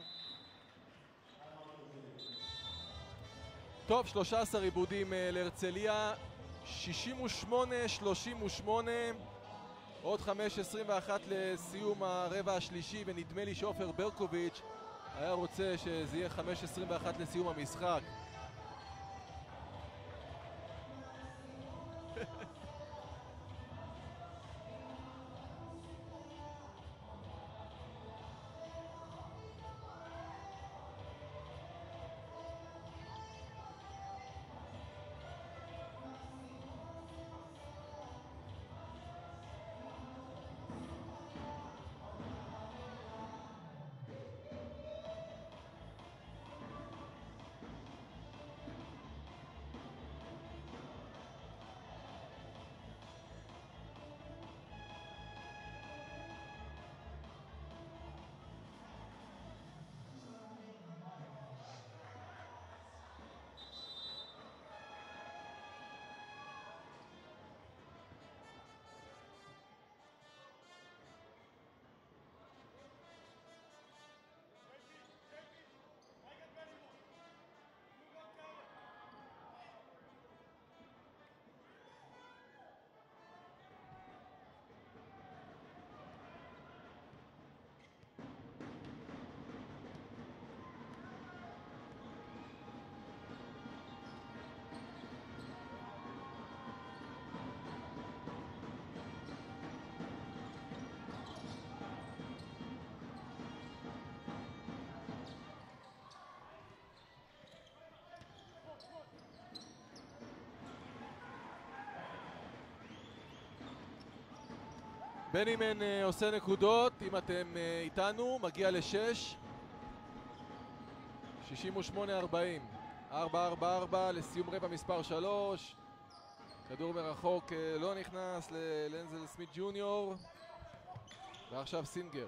טוב, שלושה עשר עיבודים להרצליה, שישים ושמונה שלושים ושמונה, עוד חמש עשרים ואחת לסיום הרבע השלישי, ונדמה לי שעופר ברקוביץ' היה רוצה שזה יהיה חמש עשרים ואחת לסיום המשחק. בנימן uh, עושה נקודות, אם אתם uh, איתנו, מגיע לשש. שישים ושמונה ארבעים. ארבע ארבע ארבע לסיום רבע מספר שלוש. כדור מרחוק uh, לא נכנס ללנזל סמית ג'וניור. ועכשיו סינגר.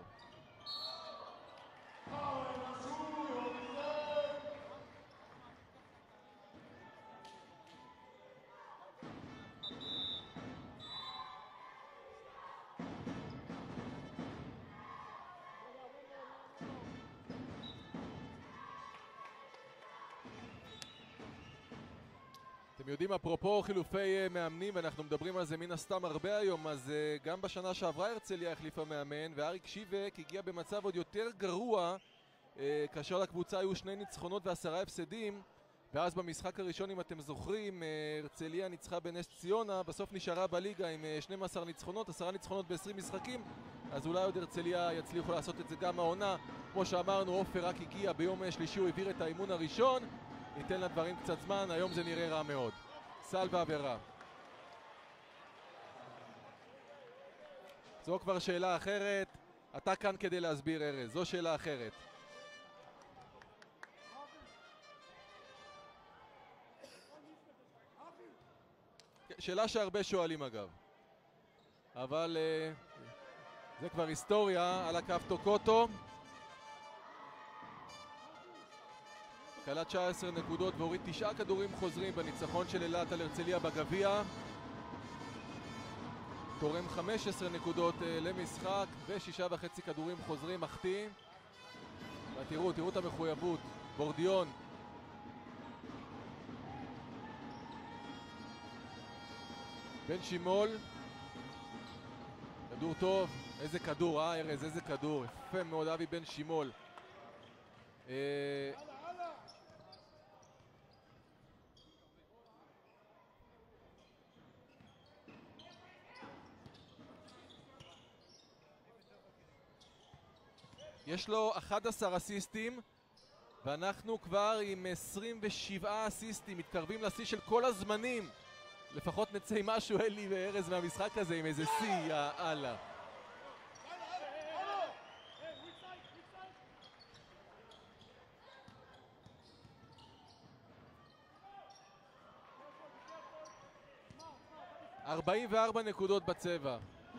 אתם יודעים, אפרופו חילופי מאמנים, ואנחנו מדברים על זה מן הסתם הרבה היום, אז uh, גם בשנה שעברה הרצליה החליפה מאמן, ואריק שיבק הגיע במצב עוד יותר גרוע, uh, כאשר לקבוצה היו שני ניצחונות ועשרה הפסדים, ואז במשחק הראשון, אם אתם זוכרים, uh, הרצליה ניצחה בנס ציונה, בסוף נשארה בליגה עם uh, שנים עשר ניצחונות, עשרה ניצחונות ב-עשרים משחקים, אז אולי עוד הרצליה יצליחו לעשות את זה גם העונה. כמו שאמרנו, עופר רק הגיע ביום שלישי, הוא העביר את האימון הראשון, ניתן לדברים קצת זמן, היום זה נראה רע מאוד. סל בעבירה. זו כבר שאלה אחרת, אתה כאן כדי להסביר ארז, זו שאלה אחרת. שאלה שהרבה שואלים אגב, אבל uh, זה כבר היסטוריה. על הקו טוקוטו, קלה תשע עשרה נקודות והוריד תשעה כדורים חוזרים בניצחון של אילת על הרצליה בגביע. תורם חמש עשרה נקודות uh, למשחק ושישה וחצי כדורים חוזרים, מחטיא. ותראו, תראו את המחויבות. בורדיון. בן שימול. כדור טוב. איזה כדור, אה ארז, איזה כדור. יפה מאוד, אבי בן שימול. Uh, יש לו אחד עשר אסיסטים, ואנחנו כבר עם עשרים ושבעה אסיסטים, מתקרבים לשיא של כל הזמנים לפחות נצא עם משהו אלי וארז מהמשחק הזה עם איזה שיא, יאללה. ארבעים וארבע נקודות בצבע.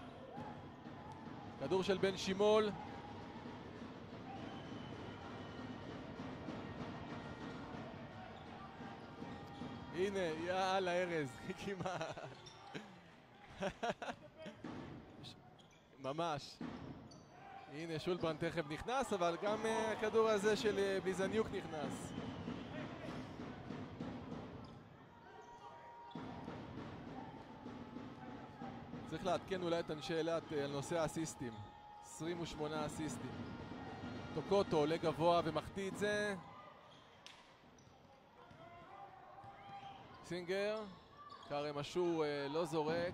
כדור של בן שימול. הנה, יאללה ארז, כמעט. ממש. הנה שולברן תכף נכנס, אבל גם uh, הכדור הזה של uh, בליזניוק נכנס. צריך לעדכן אולי את אנשי אילת uh, על נושא האסיסטים. עשרים ושמונה אסיסטים. טוקוטו עולה גבוה ומחטיא את זה. סינגר, קארם אשור uh, לא זורק.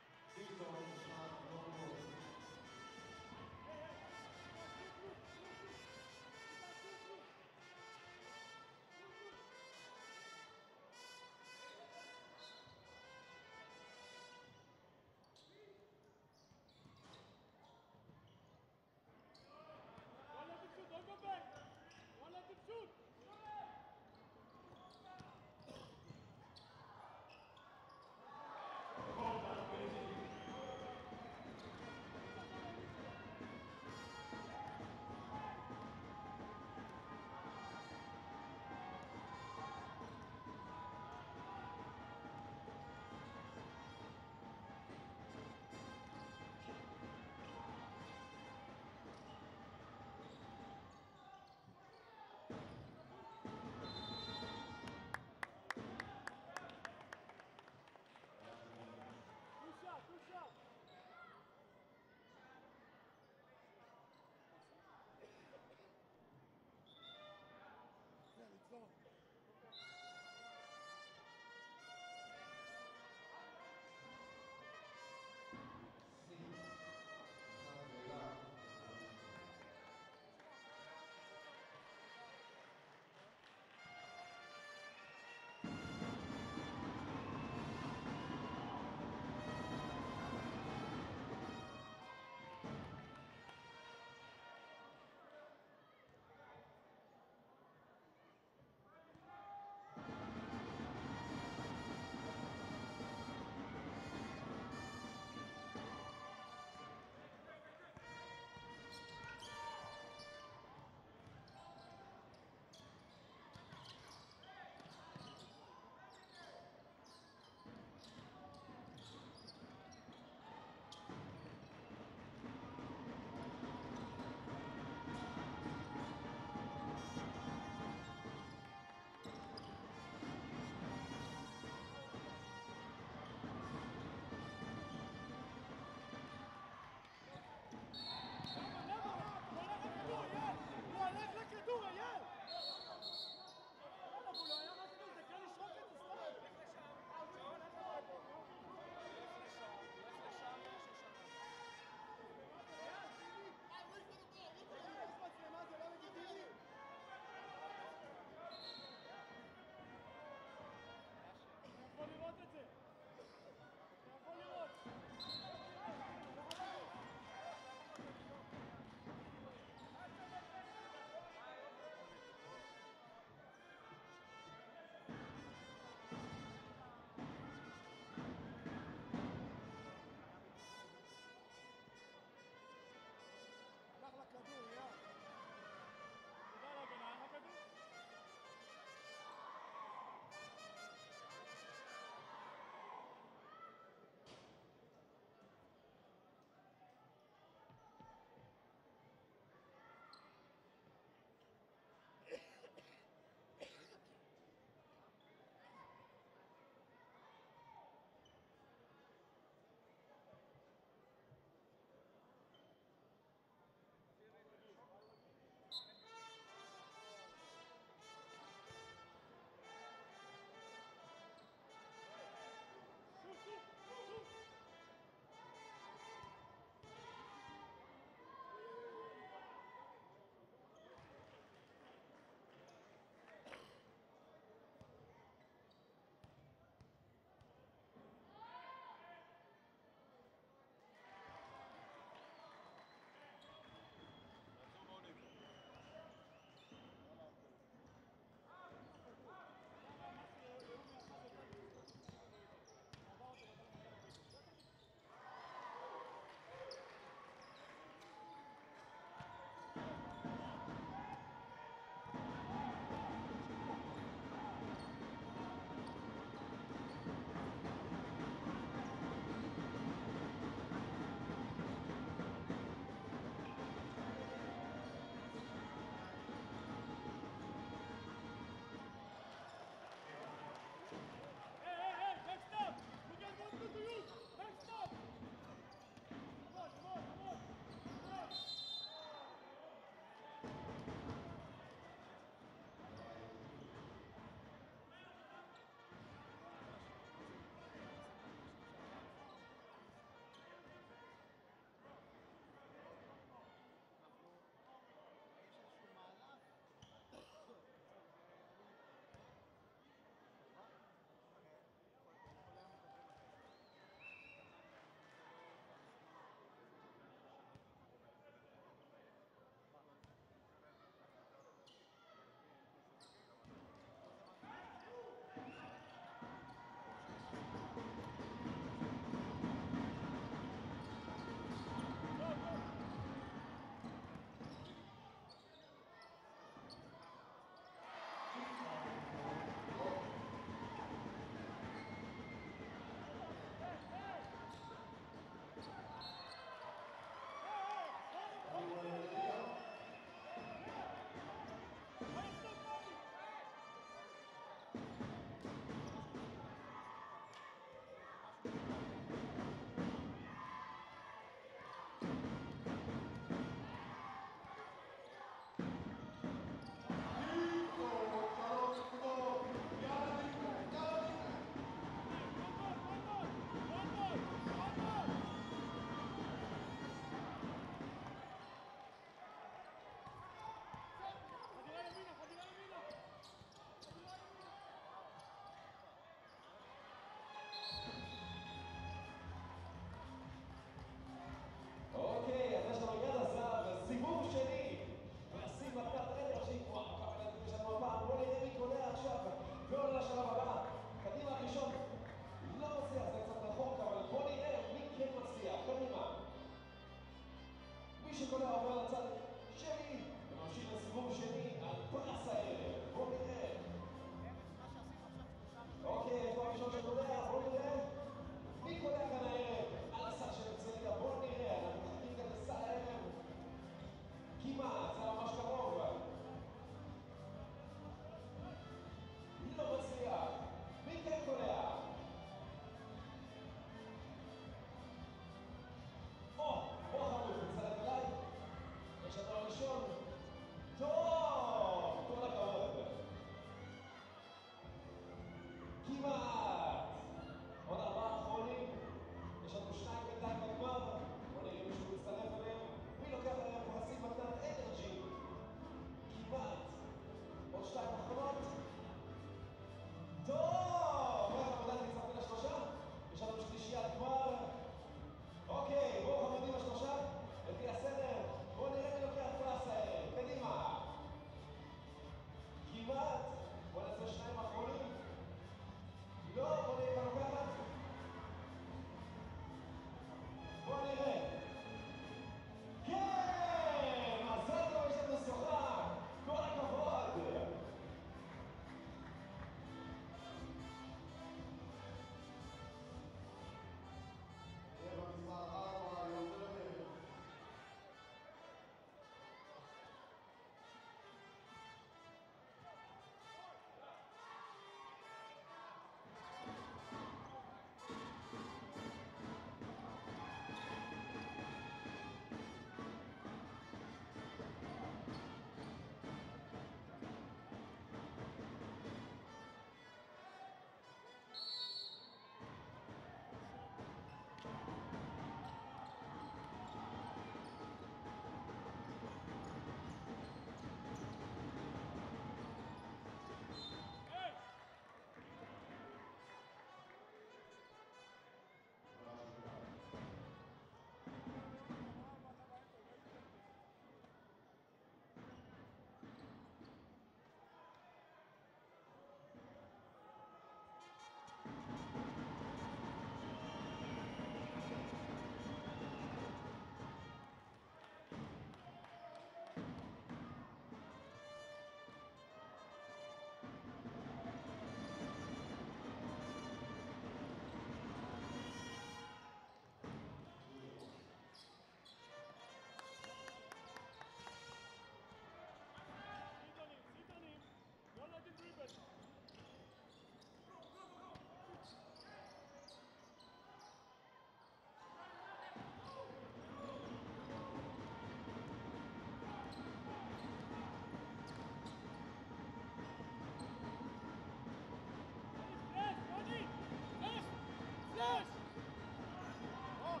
Push! Oh.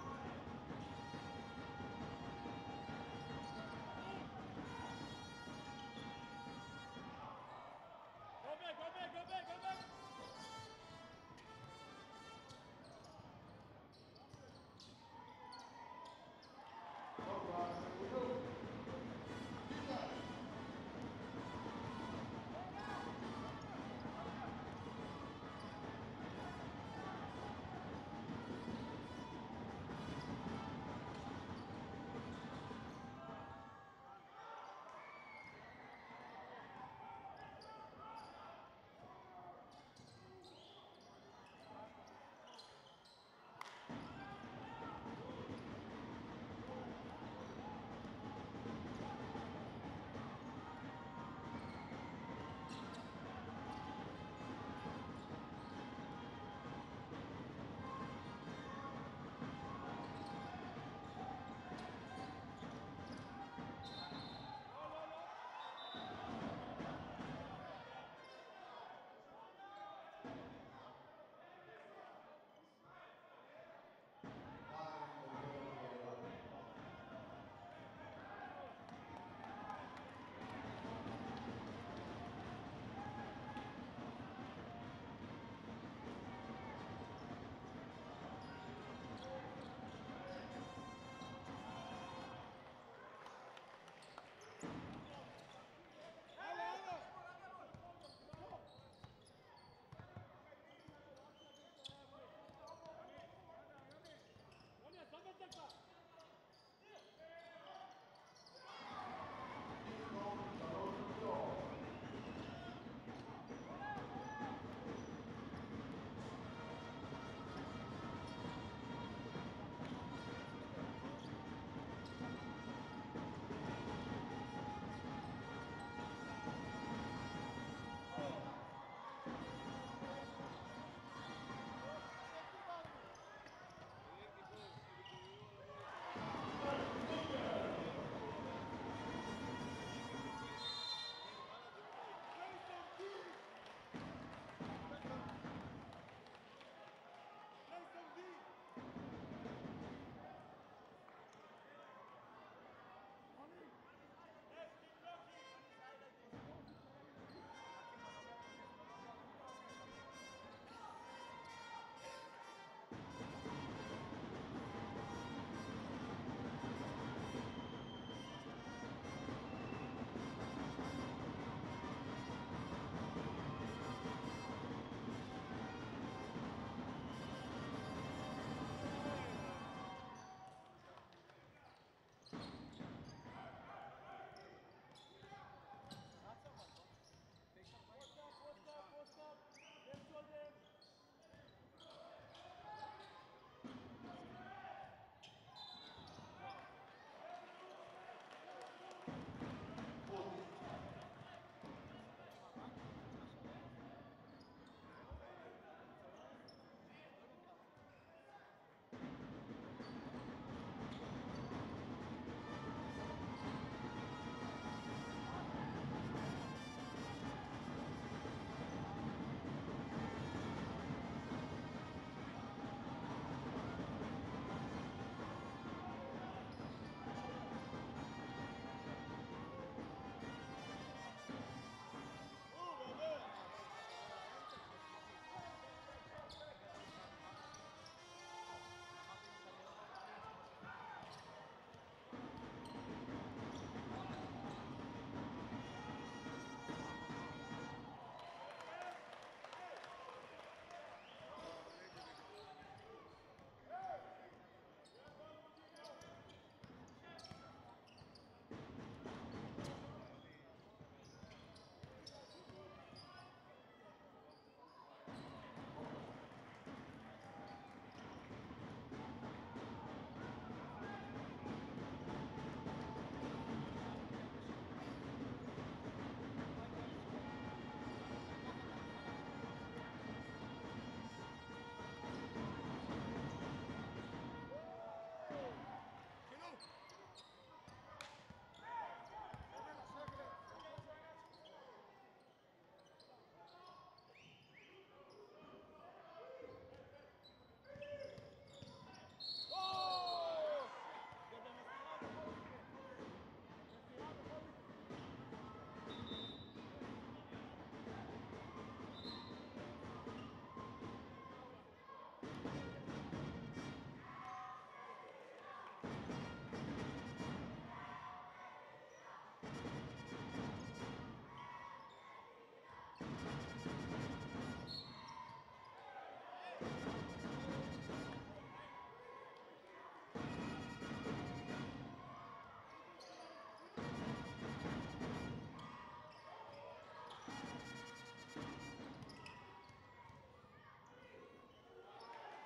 Go back, go back, go back, go back!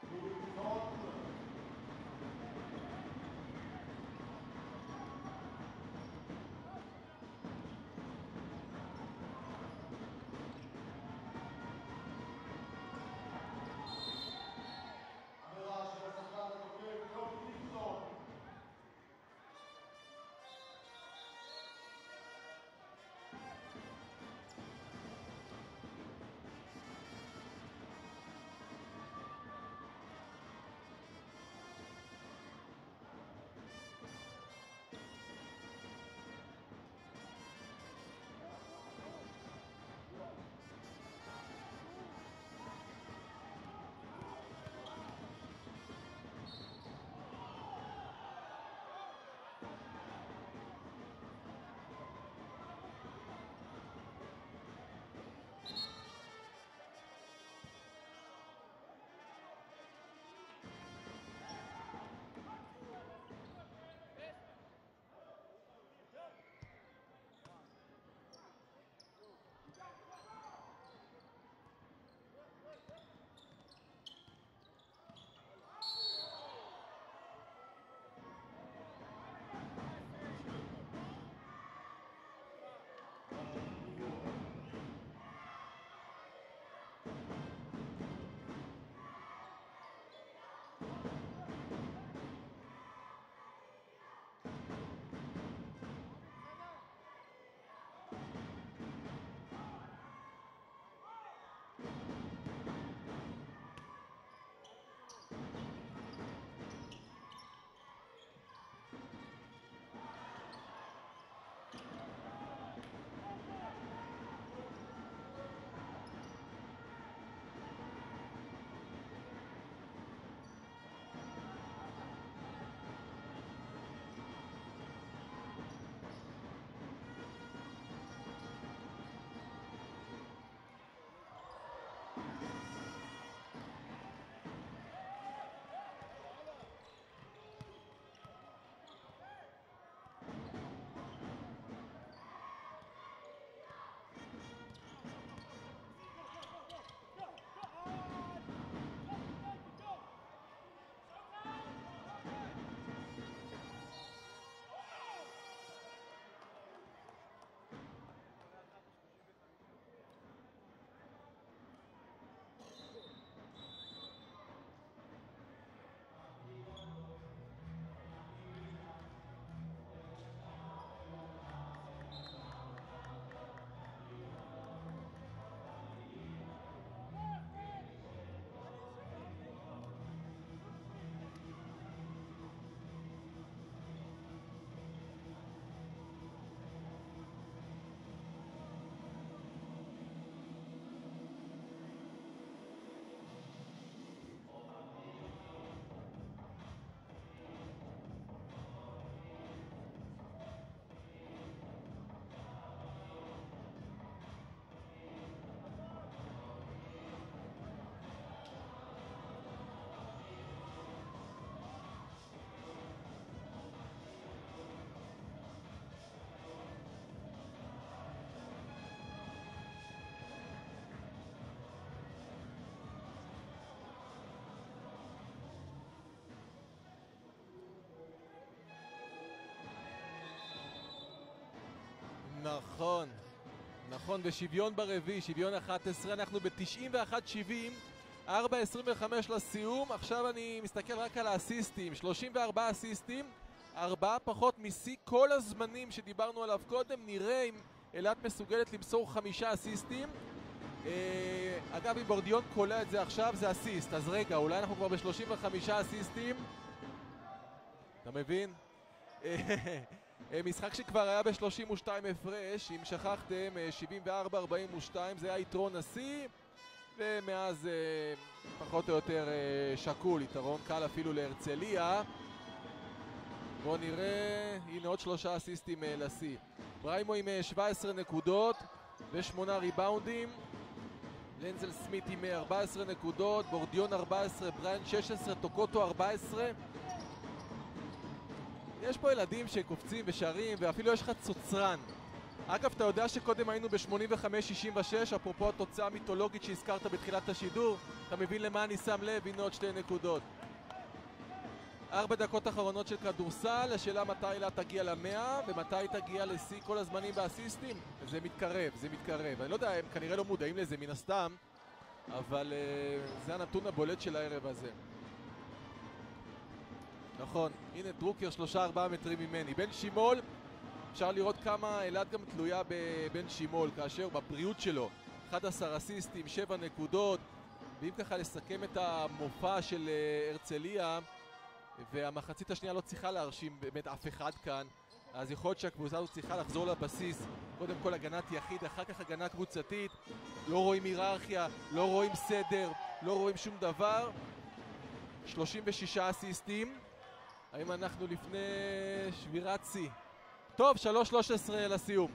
נכון, נכון, ושוויון ברביעי, שוויון אחת עשרה, אנחנו ב-תשעים ואחת שבעים, ארבע עשרים וחמש לסיום. עכשיו אני מסתכל רק על האסיסטים, שלושים וארבעה אסיסטים, ארבעה פחות משיא כל הזמנים שדיברנו עליו קודם. נראה אם אילת מסוגלת למסור חמישה אסיסטים. אה, אגב, אם בורדיון קולע את זה עכשיו, זה אסיסט, אז רגע, אולי אנחנו כבר ב-שלושים וחמישה אסיסטים. אתה מבין? משחק שכבר היה ב-שלושים ושתיים הפרש, אם שכחתם, שבעים וארבע ארבעים ושתיים, זה היה יתרון השיא, ומאז פחות או יותר שקול, יתרון קל אפילו להרצליה. בואו נראה, הנה עוד שלושה אסיסטים לשיא. בריימו עם שבע עשרה נקודות ושמונה ריבאונדים, לנזל סמית עם ארבע עשרה נקודות, בורדיון ארבע עשרה, בריין שש עשרה, טוקוטו ארבע עשרה. יש פה ילדים שקופצים ושרים, ואפילו יש לך צוצרן. אגב, אתה יודע שקודם היינו ב-שמונים וחמש שישים ושש, אפרופו התוצאה המיתולוגית שהזכרת בתחילת השידור? אתה מבין למה אני שם לב? הנה עוד שתי נקודות. ארבע דקות אחרונות של כדורסל, השאלה מתי לה תגיע למאה ומתי תגיע לשיא כל הזמנים באסיסטים. זה מתקרב, זה מתקרב. אני לא יודע, הם כנראה לא מודעים לזה מן הסתם, אבל uh, זה הנתון הבולט של הערב הזה. נכון, הנה דרוקר שלושה ארבעה מטרים ממני. בן שימול, אפשר לראות כמה אלעד גם תלויה בבן שימול, כאשר בבריאות שלו אחד עשר אסיסטים, שבע נקודות. ואם ככה לסכם את המופע של uh, הרצליה, והמחצית השנייה לא צריכה להרשים באמת אף אחד כאן, אז יכול להיות שהקבוצה הזאת צריכה לחזור לבסיס. קודם כל הגנת יחיד, אחר כך הגנה קבוצתית. לא רואים היררכיה, לא רואים סדר, לא רואים שום דבר. שלושים ושישה אסיסטים. האם אנחנו לפני שבירת שיא? טוב, שלוש שלוש עשרה לסיום.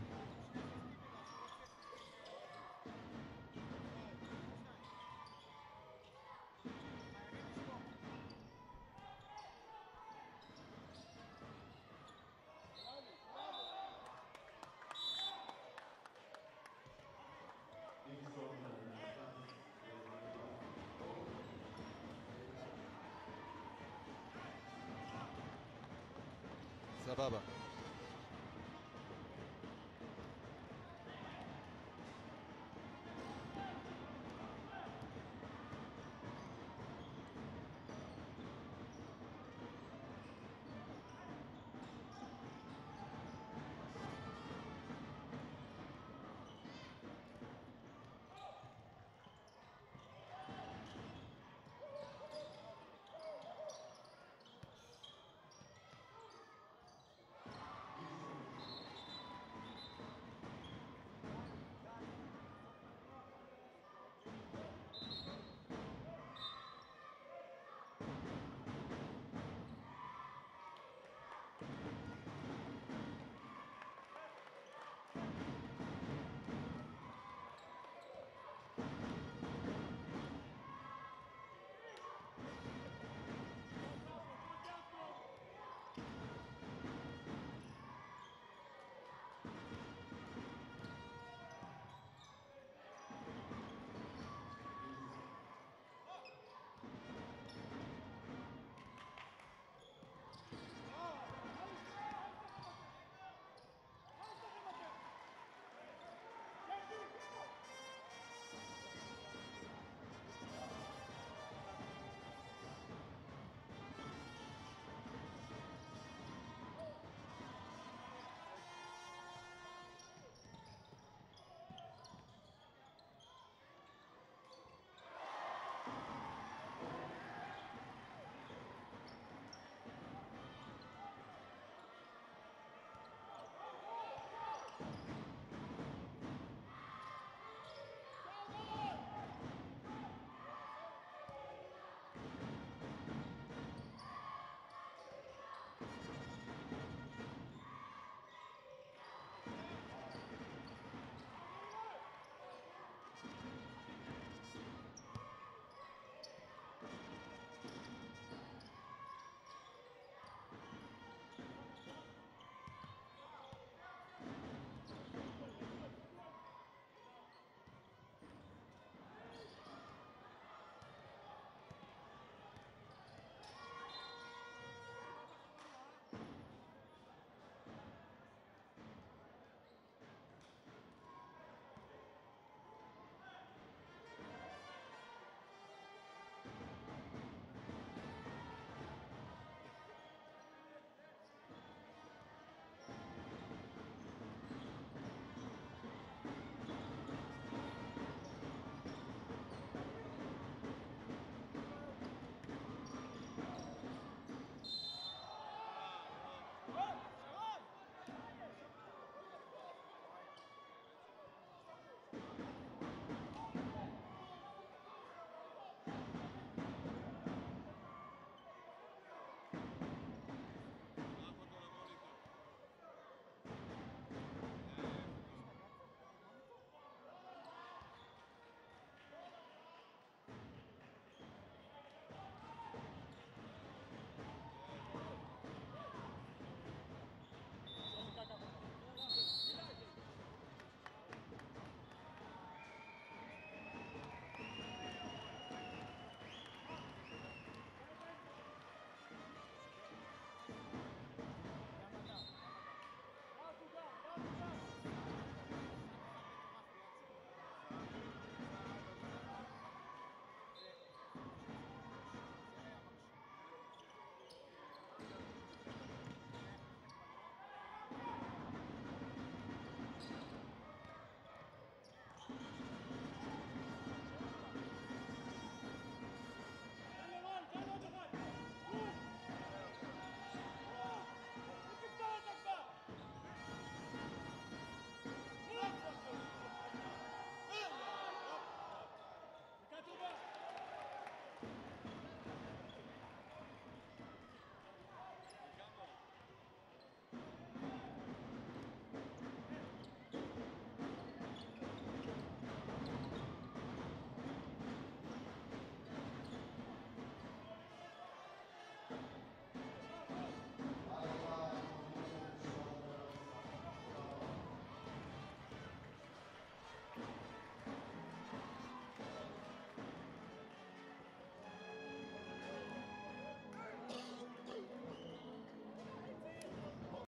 סבבה.